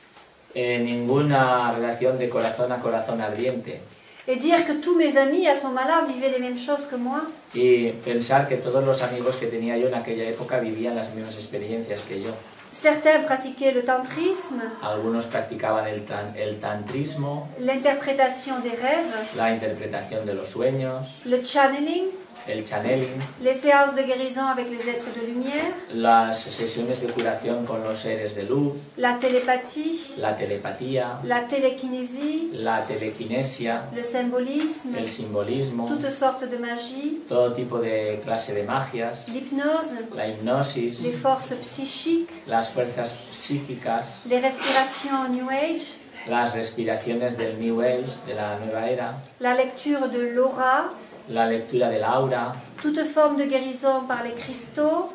Ninguna relación de corazón a corazón ardiente. Et dire que tous mes amis à ce moment-là vivaient les mêmes choses que moi. Y pensar que todos los amigos que tenía yo en aquella época vivían las mismas experiencias que yo. Certains pratiquaient le tantrisme, Algunos practicaban el tantrismo, l'interprétation des rêves, la interpretación de los sueños, le channeling, el channeling, les séances de guérison avec les êtres de lumière, las sesiones de curación con los seres de luz, la télépathie, la telepatía, la télékinésie, la telequinesia, le symbolisme, el simbolismo, toutes sortes de magie, todo tipo de clase de magias, l'hypnose, la hipnosis, les forces psychiques, las fuerzas psíquicas, les respirations New Age, las respiraciones del New Age, de la nueva era, la lecture de l'aura, la lectura del aura, toute forme de guérison par les cristaux,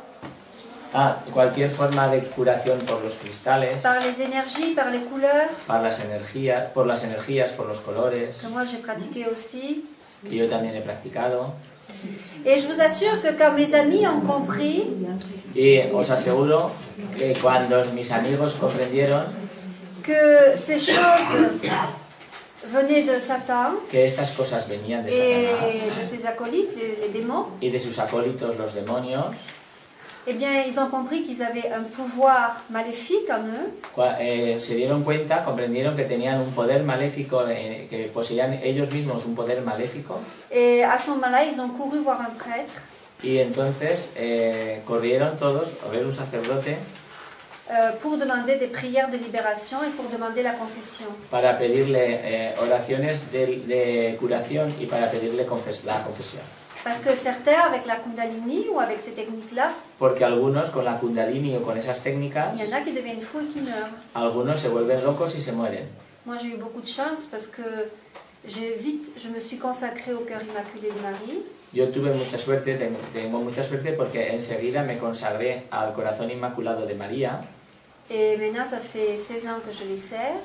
cualquier forma de curación por los cristales, par les énergies, par les couleurs, por las energías, por los colores, que moi j'ai pratiqué aussi. que yo también he practicado. Et je vous assure que quand mes amis ont compris, Y os aseguro que cuando mis amigos comprendieron que ces choses venaient de Satan que estas cosas venían de et Satanás de ses acolytes, les démons, y de sus acólitos los demonios, eh bien ils ont compris qu'ils avaient un pouvoir maléfique en eux, se dieron cuenta, comprendieron que tenían un poder maléfico, que poseían ellos mismos un poder maléfico, et à ce moment-là ils ont couru voir un prêtre y entonces corrieron todos a ver un sacerdote pour demander des prières de libération et pour demander la confession. para pedirle oraciones de curación y para pedirle la confesión. Parce que certains, avec la Kundalini ou avec ces techniques-là, Porque algunos con la Kundalini o con esas il técnicas, y en a qui deviennent fous et qui meurent. algunos se vuelven locos y se mueren. Moi, j'ai eu beaucoup de chance parce que je me suis consacrée au cœur immaculé de Marie. Yo tuve mucha suerte, tengo mucha suerte porque enseguida me consagré al corazón inmaculado de María Et maintenant, ça fait 16 ans que je les sers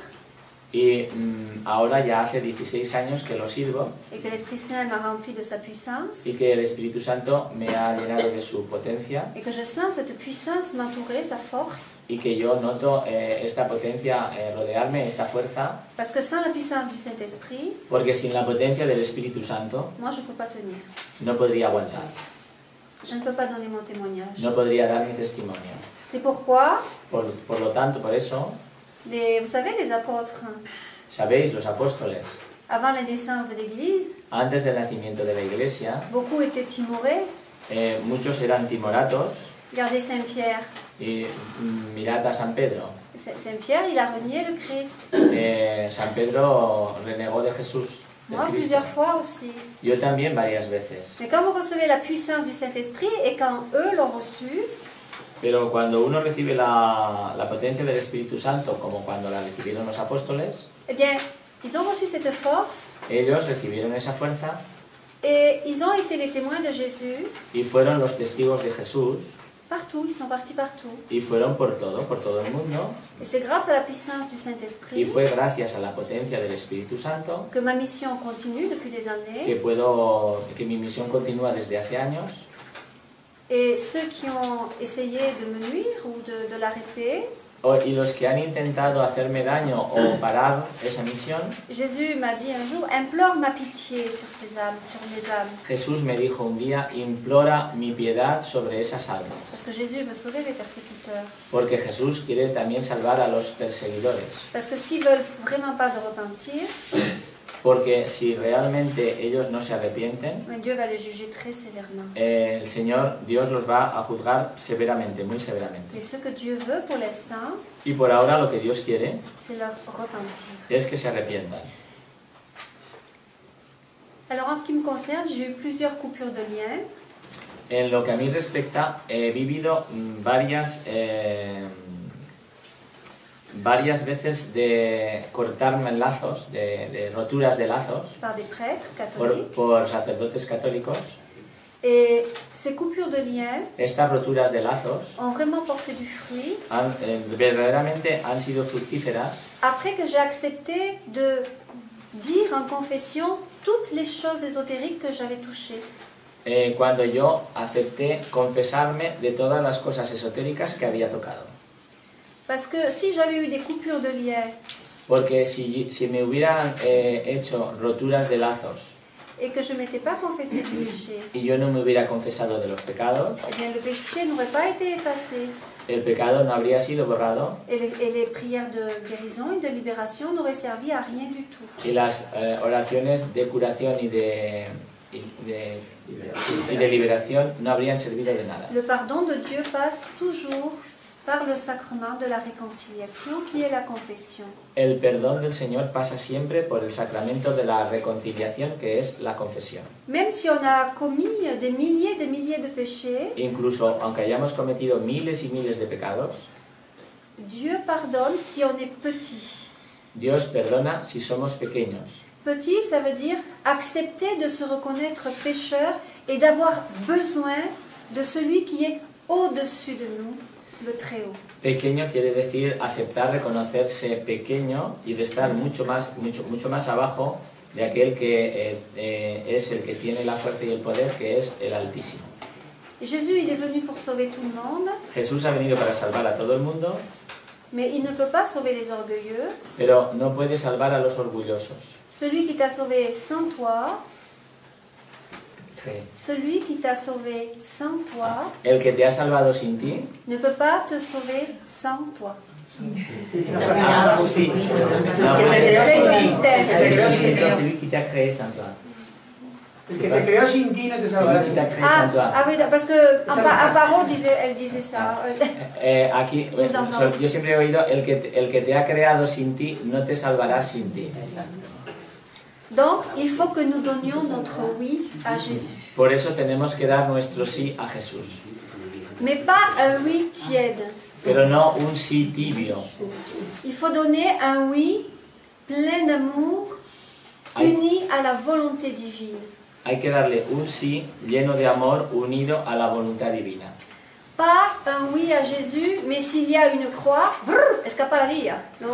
y ahora ya hace 16 años que lo sirvo et que l'Esprit Saint m'a rempli de sa puissance y que el Espíritu Santo me ha llenado de su potencia et que je sens cette puissance m'entourer, sa force. y que yo noto esta potencia rodearme, esta fuerza, Parce que sans la puissance du Saint-Esprit, porque sin la potencia del Espíritu Santo moi, je ne peux pas tenir. no podría aguantar, Je ne peux pas donner mon témoignage. no podría dar mi testimonio. C'est pourquoi, Por lo tanto, por eso, vous savez, les apôtres, sabéis, los apóstoles, avant la naissance de l'Église, antes del nacimiento de la Iglesia, beaucoup étaient timorés. muchos eran timoratos Regardez Saint-Pierre. y mirad a San Pedro. Saint-Pierre, il a renié le Christ. San Pedro renegó de Jesús, del Moi, Cristo. plusieurs fois aussi. Yo también varias veces. Mais quand vous recevez la puissance du Saint-Esprit et quand eux l'ont reçue, Pero cuando uno recibe la potencia del Espíritu Santo, como cuando la recibieron los apóstoles, eh bien, ils ont reçu cette force ellos recibieron esa fuerza et ils ont été les témoins de Jésus y fueron los testigos de Jesús partout. Ils sont partis partout. y fueron por todo el mundo. Et c'est grâce à la puissance du Y Saint-Esprit fue gracias a la potencia del Espíritu Santo que ma mission continue depuis des années. que mi misión continúa desde hace años. Et ceux qui ont essayé de me nuire ou de l'arrêter, Y los que han intentado hacerme daño o parar esa misión, Jésus m'a dit un jour, implore ma pitié sur ces âmes, sur mes âmes. Jesús me dijo un día, implora mi piedad sobre esas almas. Parce que Jésus veut sauver les persécuteurs. Porque Jesús quiere también salvar a los perseguidores. Parce que s'ils veulent vraiment pas de repentir, Porque si realmente ellos no se arrepienten, Dieu va les juger très sévèrement. el Señor, Dios los va a juzgar severamente, muy severamente. Et ce que Dieu veut pour l'instant, Y por ahora lo que Dios quiere c'est leur repentir. es que se arrepientan. Alors en ce qui me concerne, j'ai eu plusieurs coupures de liens. En lo que a mí respecta, he vivido varias veces de cortarme lazos, de roturas de lazos Par des prêtres catholiques. por sacerdotes católicos. Et ces coupures de liens Estas roturas de lazos ont vraiment porté du fruit verdaderamente han sido fructíferas après que j'ai accepté de dire en confession toutes les choses ésotériques que j'avais touchées. cuando yo acepté confesarme de todas las cosas esotéricas que había tocado. Parce que si j'avais eu des coupures de liens Porque si me hubieran hecho roturas de lazos et que je ne m'étais pas confessé du péché, y yo no me hubiera confesado de los pecados, eh bien le péché n'aurait pas été effacé. el pecado no habría sido borrado Et les prières de guérison et de libération n'auraient servi à rien du tout. y las oraciones de curación y de liberación no habrían servido de nada. Le pardon de Dieu passe toujours par le sacrement de la réconciliation qui est la confession. El perdón del Señor pasa siempre por el sacramento de la reconciliación, que es la confesión. Même si on a commis des milliers de péchés, Incluso aunque hayamos cometido miles y miles de pecados, Dieu pardonne si on est petit. Dios perdona si somos pequeños. Petit, ça veut dire accepter de se reconnaître pécheur et d'avoir besoin de celui qui est au-dessus de nous, le Très-Haut. Pequeño quiere decir aceptar, reconocerse pequeño y de estar mucho más abajo de aquel que es el que tiene la fuerza y el poder, que es el Altísimo. Jésus, il est venu pour sauver tout le monde, Jesús ha venido para salvar a todo el mundo, mais il ne peut pas sauver les orgueilleux. pero no puede salvar a los orgullosos. Celui qui t'a sauvé sans toi, celui qui t'a sauvé sans toi, El que te ha salvado sin ti ne peut pas te sauver sans toi. C'est un mystère. C'est lui qui t'a créé sans toi. El que te creó sin ti no te C'est salvará lui qui sin t'a ti. créé sans toi. Ah oui, parce que en Paro, elle disait ça. Aquí, yo siempre he oído, el que te ha creado sin ti no te salvará sin ti. Donc, il faut que nous donnions notre oui à Jésus. Por eso tenemos que dar nuestro sí a Jesús. Mais pas un oui tiède. Pero no un sí tibio. Il faut donner un oui plein d'amour, uni à la volonté divine. Hay que darle un sí lleno de amor, unido a la voluntad divina. Pas un oui à Jésus, mais s'il y a une croix, escapa la vía. No.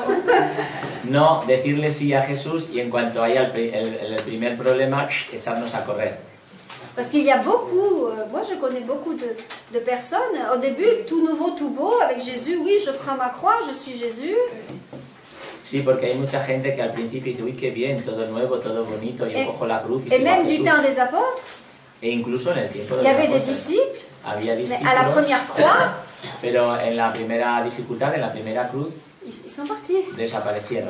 No decirle sí a Jesús y en cuanto haya el primer problema, echarnos a correr. Parce qu'il y a beaucoup, moi je connais beaucoup de personnes, au début, tout nouveau, tout beau, avec Jésus, oui, je prends ma croix, je suis Jésus. Sí, porque hay mucha gente que al principio dice, uy, qué bien, todo nuevo, todo bonito, yo cojo la cruz y Et sigo a même du Jesús. temps des apôtres, E incluso en el tiempo de il y los avait des apóstoles, disciples, había mais discípulos, à la première croix, pero en la primera dificultad, en la primera cruz, ils sont partis. desaparecieron.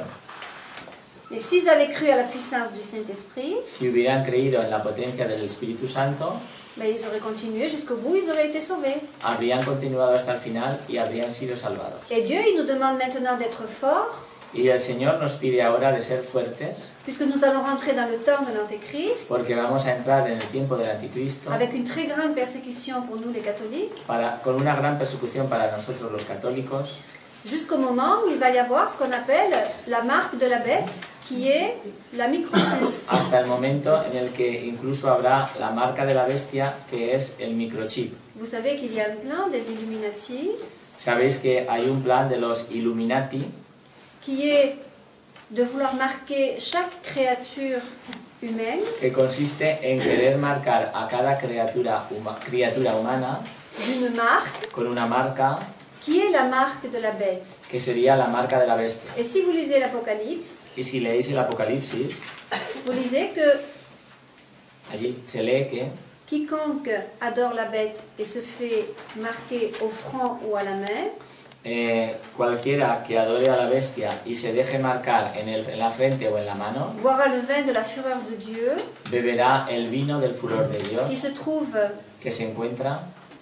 Et s'ils avaient cru à la puissance du Saint-Esprit, Si hubieran creído en la potencia del Espíritu Santo, ben, ils auraient continué jusqu'au bout, ils auraient été sauvés. habrían continuado hasta el final y habrían sido salvados. Et Dieu, il nous demande maintenant d'être forts, Y el Señor nos pide ahora de ser fuertes, puisque nous allons rentrer dans le temps de l'Antéchrist, porque vamos a entrar en el tiempo del Anticristo avec une très grande persécution pour nous les catholiques, con una gran persecución para nosotros los católicos, jusqu'au moment où il va y avoir ce qu'on appelle la marque de la bête, qui est la micropuce. hasta el momento en el que incluso habrá la marca de la bestia, que es el microchip. Vous savez qu'il y a un plan des Illuminati Sabéis que hay un plan de los Illuminati qui est de vouloir marquer chaque créature humaine que consiste en querer marcar a cada criatura humana d'une marque con una marca qui est la marque de la bête. que sería la marca de la bestia. Et si vous lisez l'Apocalypse, Y si leéis el Apocalipsis, vous lisez que allí se lee que quiconque adore la bête et se fait marquer au front ou à la main, cualquiera que adore a la bestia y se deje marcar en la frente o en la mano, boira le vin de la fureur de Dieu, beberá el vino del furor de Dios, qui se trouve, que se encuentra,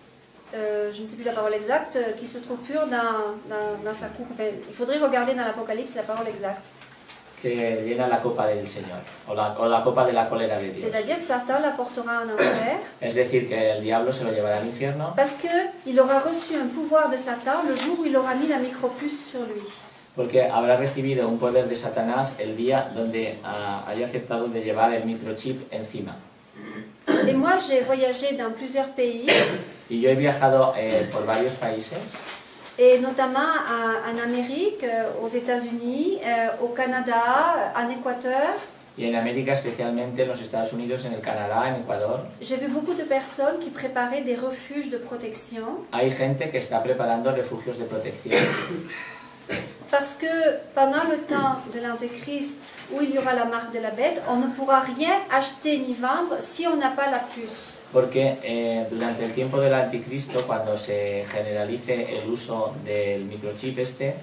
je ne sais plus la parole exacte, qui se trouve pur dans sa coupe. Enfin, il faudrait regarder dans l'Apocalypse la parole exacte. que llena la copa del Señor, o la copa de la cólera de Dios. C'est-à-dire que Satan la portera en enfer, Es decir, que el diablo se lo llevará al infierno, parce qu'il aura reçu un pouvoir de Satan le jour où il aura mis la micropuce sur lui. porque habrá recibido un poder de Satanás el día donde haya aceptado de llevar el microchip encima. Et moi, j'ai voyagé dans plusieurs pays, Y yo he viajado por varios países, et notamment en Amérique, aux États-Unis, au Canada, en Équateur. y en América, especialmente en los Estados Unidos, en el Canadá, en Ecuador. J'ai vu beaucoup de personnes qui préparaient des refuges de protection, Hay gente que está preparando refugios de protección, parce que pendant le temps de l'Antéchrist, où il y aura la marque de la bête, on ne pourra rien acheter ni vendre si on n'a pas la puce. porque durante el tiempo del Anticristo, cuando se generalice el uso del microchip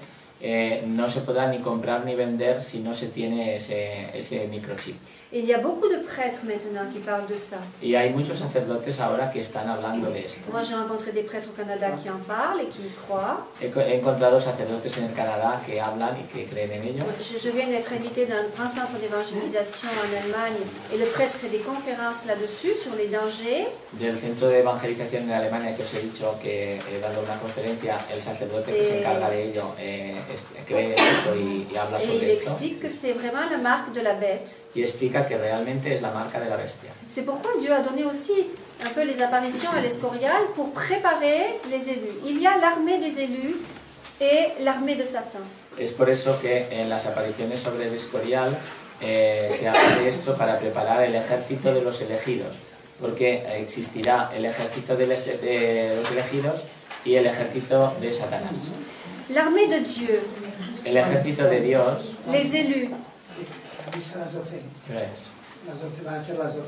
no se podrá ni comprar ni vender si no se tiene ese microchip. Et il y a beaucoup de prêtres maintenant qui parlent de ça. Y hay muchos sacerdotes ahora que están hablando de esto. Moi, j'ai rencontré des prêtres au Canada qui en parlent et qui y croient. He encontrado sacerdotes en el Canadá que hablan y que creen en ello. Je viens d'être invitée dans le grand centre d'évangélisation en Allemagne et le prêtre fait des conférences là-dessus sur les dangers. Del centro de evangelización en Alemania que os he dicho que he dado una conferencia, el sacerdote que se encarga de ello cree esto y habla Et il sobre esto. explique que c'est vraiment la marque de la bête. Y explica que realmente es la marca de la bestia. C'est pourquoi Dieu a donné aussi un peu les apparitions à l'Escorial pour préparer les élus. Il y a l'armée des élus et l'armée de Satan. Es por eso que en las apariciones sobre el Escorial se habla de esto para preparar el ejército de los elegidos, porque existirá el ejército de los elegidos y el ejército de Satanás. L'armée de Dieu, El ejército de Dios, les élus, Avisa a las 12. ¿qué es? Las 12 van a ser las 12.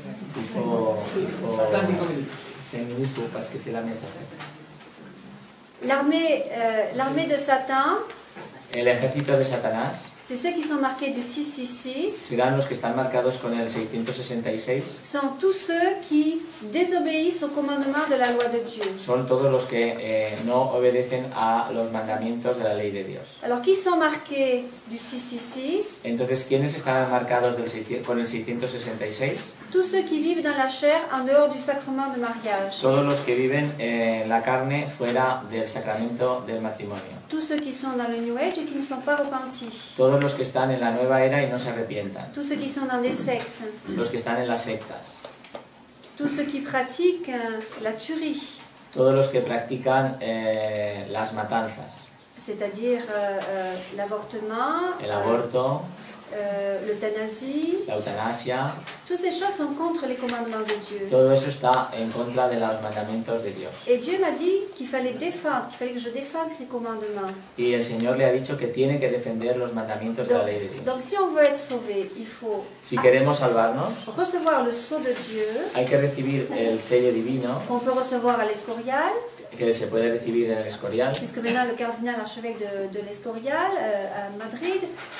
Atlántico 5 minutos parce que c'est la messe. l'armée de Satan, El ejército de Satanás c'est ceux qui sont marqués du 666, serán los que están marcados con el 666. sont tous ceux qui désobéissent au commandement de la loi de Dieu. Son todos los que no obedecen a los mandamientos de la ley de Dios. Alors, qui sont marqués du 666? Entonces, ¿quiénes están marcados con el 666? Tous ceux qui vivent dans la chair en dehors du sacrement de mariage. Todos los que viven en la carne fuera del sacramento del matrimonio. Tous ceux qui sont dans le New Age et qui ne sont pas repentis. Todos los que están en la nueva era y no se arrepientan. Tous ceux qui sont dans des sectes. Los que están en las sectas. Tous ceux qui pratiquent la tuerie. Todos los que practican las matanzas. C'est-à-dire l'avortement, El aborto, l'euthanasie. la eutanasia. Toutes ces choses sont contre les commandements de Dieu. Todo eso está en contra de los mandamientos de Dios. Et Dieu m'a dit qu'il fallait défendre, qu'il fallait que je défende ces commandements. Y el Señor le ha dicho que tiene que defender los mandamientos de la ley de Dios. Donc si on veut être sauvé, il faut Si queremos salvarnos, recevoir le sceau de Dieu, hay que recibir el sello divino qu'on peut recevoir à l'Escorial, que se puede recibir en el Escorial, puisque maintenant le cardinal archevêque de l'Escorial à Madrid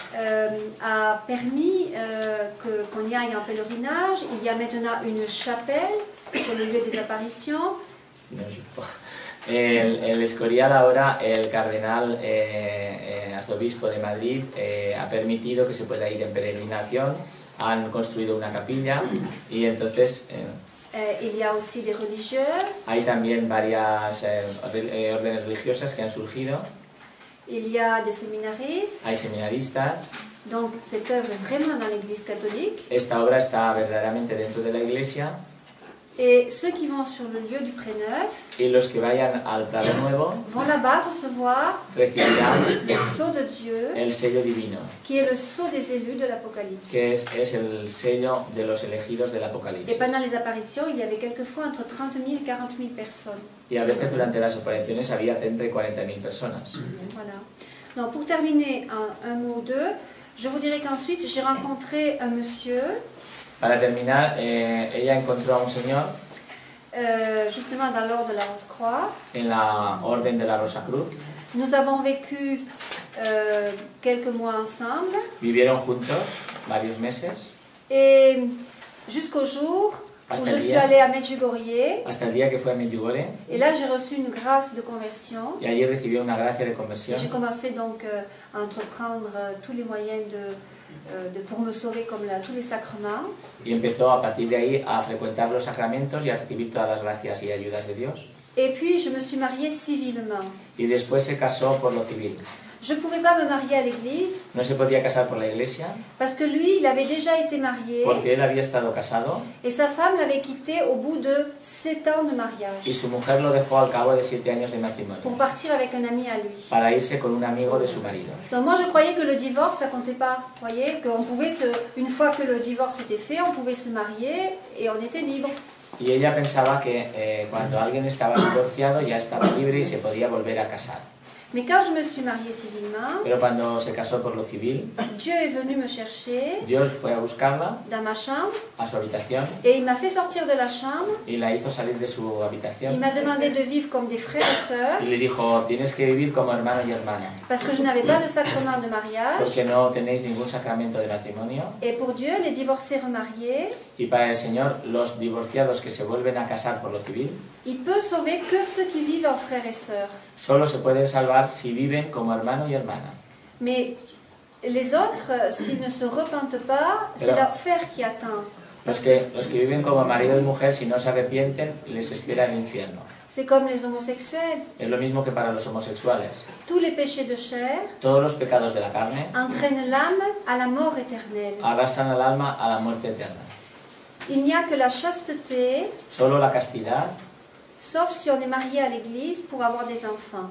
a permis qu'on y aille en pèlerinage. Il y a maintenant une chapelle sur le lieu des apparitions. si no es- el Escorial ahora, el cardenal arzobispo de Madrid ha permitido que se pueda ir en peregrinación, han construido una capilla y entonces Il y a aussi des religieuses, hay también varias órdenes religiosas que han surgido, il y a des séminaristes. hay seminaristas. Donc cette œuvre est vraiment dans l'Église catholique. Esta obra está verdaderamente dentro de la iglesia Et ceux qui vont sur le lieu du Pré-Neuf y los que vayan al Prado Nuevo vont là-bas recevoir recibirán le sceau de Dieu, el sello divino, qui est le sceau des élus de l'Apocalypse. que es el sello de los elegidos del Et Apocalipsis. pendant les apparitions, il y avait quelquefois entre 30 000 et 40 000 personnes. Y a veces durante las apariciones había 30 y 40.000 personas. Voilà. Donc pour terminer un mot ou deux, je vous dirais qu'ensuite j'ai rencontré un monsieur, Para terminar, ella encontró a un señor justement dans l'ordre de la Rose-Croix. en la Orden de la Rosa Cruz. Nous avons vécu quelques mois ensemble Vivieron juntos varios meses et jusqu'au jour où Hasta je el suis día. allée à Medjugorje. hasta el día que fue a Medjugorje Et là, j'ai reçu une grâce de conversion. y allí recibió una gracia de Et conversión j'ai commencé donc à entreprendre tous les moyens pour me sauver comme tous les sacrements. y empezó a partir de ahí a frecuentar los sacramentos y a recibir todas las gracias y ayudas de Dios. Et puis, je me suis mariée civilement. Y después se casó por lo civil. Je ne pouvais pas me marier à l'église No se podía casar por la iglesia parce que lui, il avait déjà été marié porque él había estado casado et sa femme l'avait quitté au bout de 7 ans de y mariage su mujer lo dejó al cabo de 7 años de matrimonio pour partir avec un ami à lui. para irse con un amigo de su marido. Donc moi, je croyais que le divorce, ça comptait pas. Vous voyez, qu'on pouvait une fois que le divorce était fait, on pouvait se marier et on était libre. Y ella pensaba que cuando alguien estaba divorciado ya estaba libre y se podía volver a casar. Mais quand je me suis mariée civilement, Pero cuando se casó por lo civil, Dieu est venu me chercher Dios fue a buscarla dans ma chambre a su habitación et il m'a fait sortir de la chambre. y la hizo salir de su Il habitación m'a demandé de vivre comme des frères et sœurs y le dijo, tienes que vivir como hermano y hermana, parce que je n'avais pas de sacrement de mariage. porque no tenéis ningún sacramento de matrimonio. Et pour Dieu, les divorcés remariés, Y para el Señor, los divorciados que se vuelven a casar por lo civil, il peut sauver que ceux qui vivent en frères et sœurs. solo se pueden salvar si viven como hermano y hermana. Mais les autres, s'ils ne se repentent pas, c'est Pero- l'enfer qui attend. Los que viven como marido y mujer, si no se arrepienten, les espera el infierno. C'est comme les homosexuels. Es lo mismo que para los homosexuales. Tous les péchés de chair Todos los pecados de la carne entraînent l'âme à la mort éternelle. arrastran al alma a la muerte eterna. Il n'y a que la chasteté, Solo la castidad, sauf si on est marié à l'église pour avoir des enfants.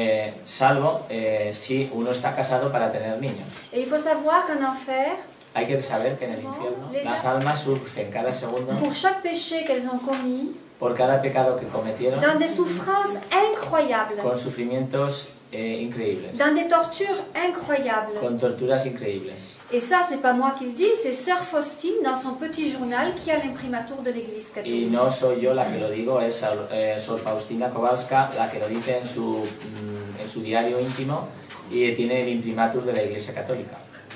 salvo si uno está casado para tener niños. Et il faut savoir qu'en enfer, Hay que saber que en el infierno las almas surgen cada segundo pour chaque péché qu'elles ont commis, por cada pecado que cometieron dans des souffrances incroyables, con sufrimientos increíbles, dans des tortures incroyables. con torturas increíbles. Et ça, c'est pas moi qui le dis, c'est Sœur Faustine dans son petit journal qui a l'imprimatur de l'Église Y catholique. no soy yo la que lo digo, es Sor Faustina Kowalska la que lo dice en su diario íntimo y tiene el imprimatur de la Iglesia Católica.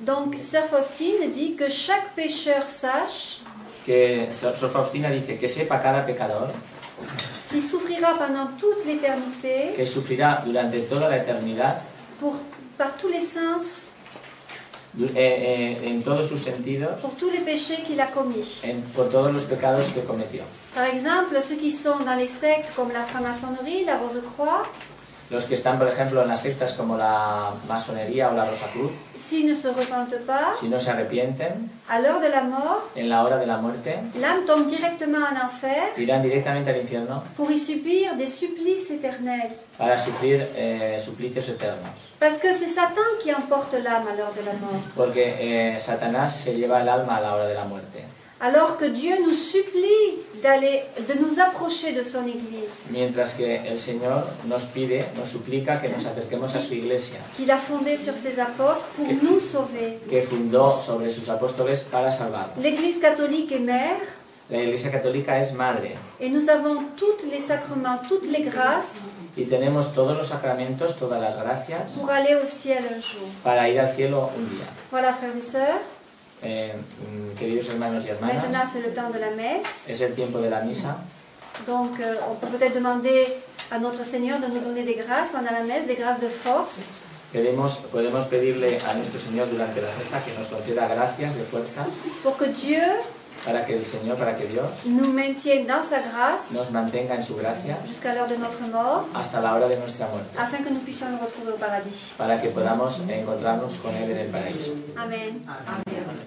Donc, Sœur Faustine dit que chaque pécheur sache que Sor Faustina dice que sepa cada pecador qu'il souffrira pendant toute l'éternité que sufrirá durante toda la eternidad par tous les sens, en todos sus sentidos, pour tous les péchés qu'il a commis. por todos los pecados que cometió. Par exemple, ceux qui sont dans les sectes comme la franc-maçonnerie, la Rose-Croix, Los que están, por ejemplo, en las sectas como la masonería o la Rosacruz, s'ils ne se repentent pas, si no se arrepienten, à l'heure de la mort, en la hora de la muerte, l'âme tombe directement en enfer irán directamente al infierno pour y subir des supplices éternels. para sufrir suplicios eternos. Parce que c'est Satan qui emporte l'âme à l'heure de la mort. Porque Satanás se lleva el alma a la hora de la muerte. Alors que Dieu nous supplie de nous approcher de son Église, Mientras que el Señor nos pide, nos suplica que nos acerquemos a su iglesia, qu'il a fondée sur ses apôtres pour nous sauver. que fundó sobre sus apóstoles para salvarnos. L'Église catholique est mère La Iglesia Católica es madre et nous avons tous les sacrements, toutes les grâces y tenemos todos los sacramentos, todas las gracias pour aller au ciel un jour. para ir al cielo un día. Voilà, frères et sœurs. Queridos hermanos y Maintenant, hermanas, c'est le temps de la messe. es el tiempo de la misa. Donc, on peut peut-être demander à notre Seigneur de nous donner des grâces pendant la messe, des grâces de force, Podemos pedirle a nuestro Señor durante la misa que nos conceda gracias de fuerzas pour que Dieu para que Dios nous maintienne dans sa grâce nos mantenga en su gracia jusqu'à l'heure de notre mort, hasta la hora de nuestra muerte, afin que nous puissions nous retrouver au paradis. para que podamos encontrarnos con Él en el paraíso. Amen.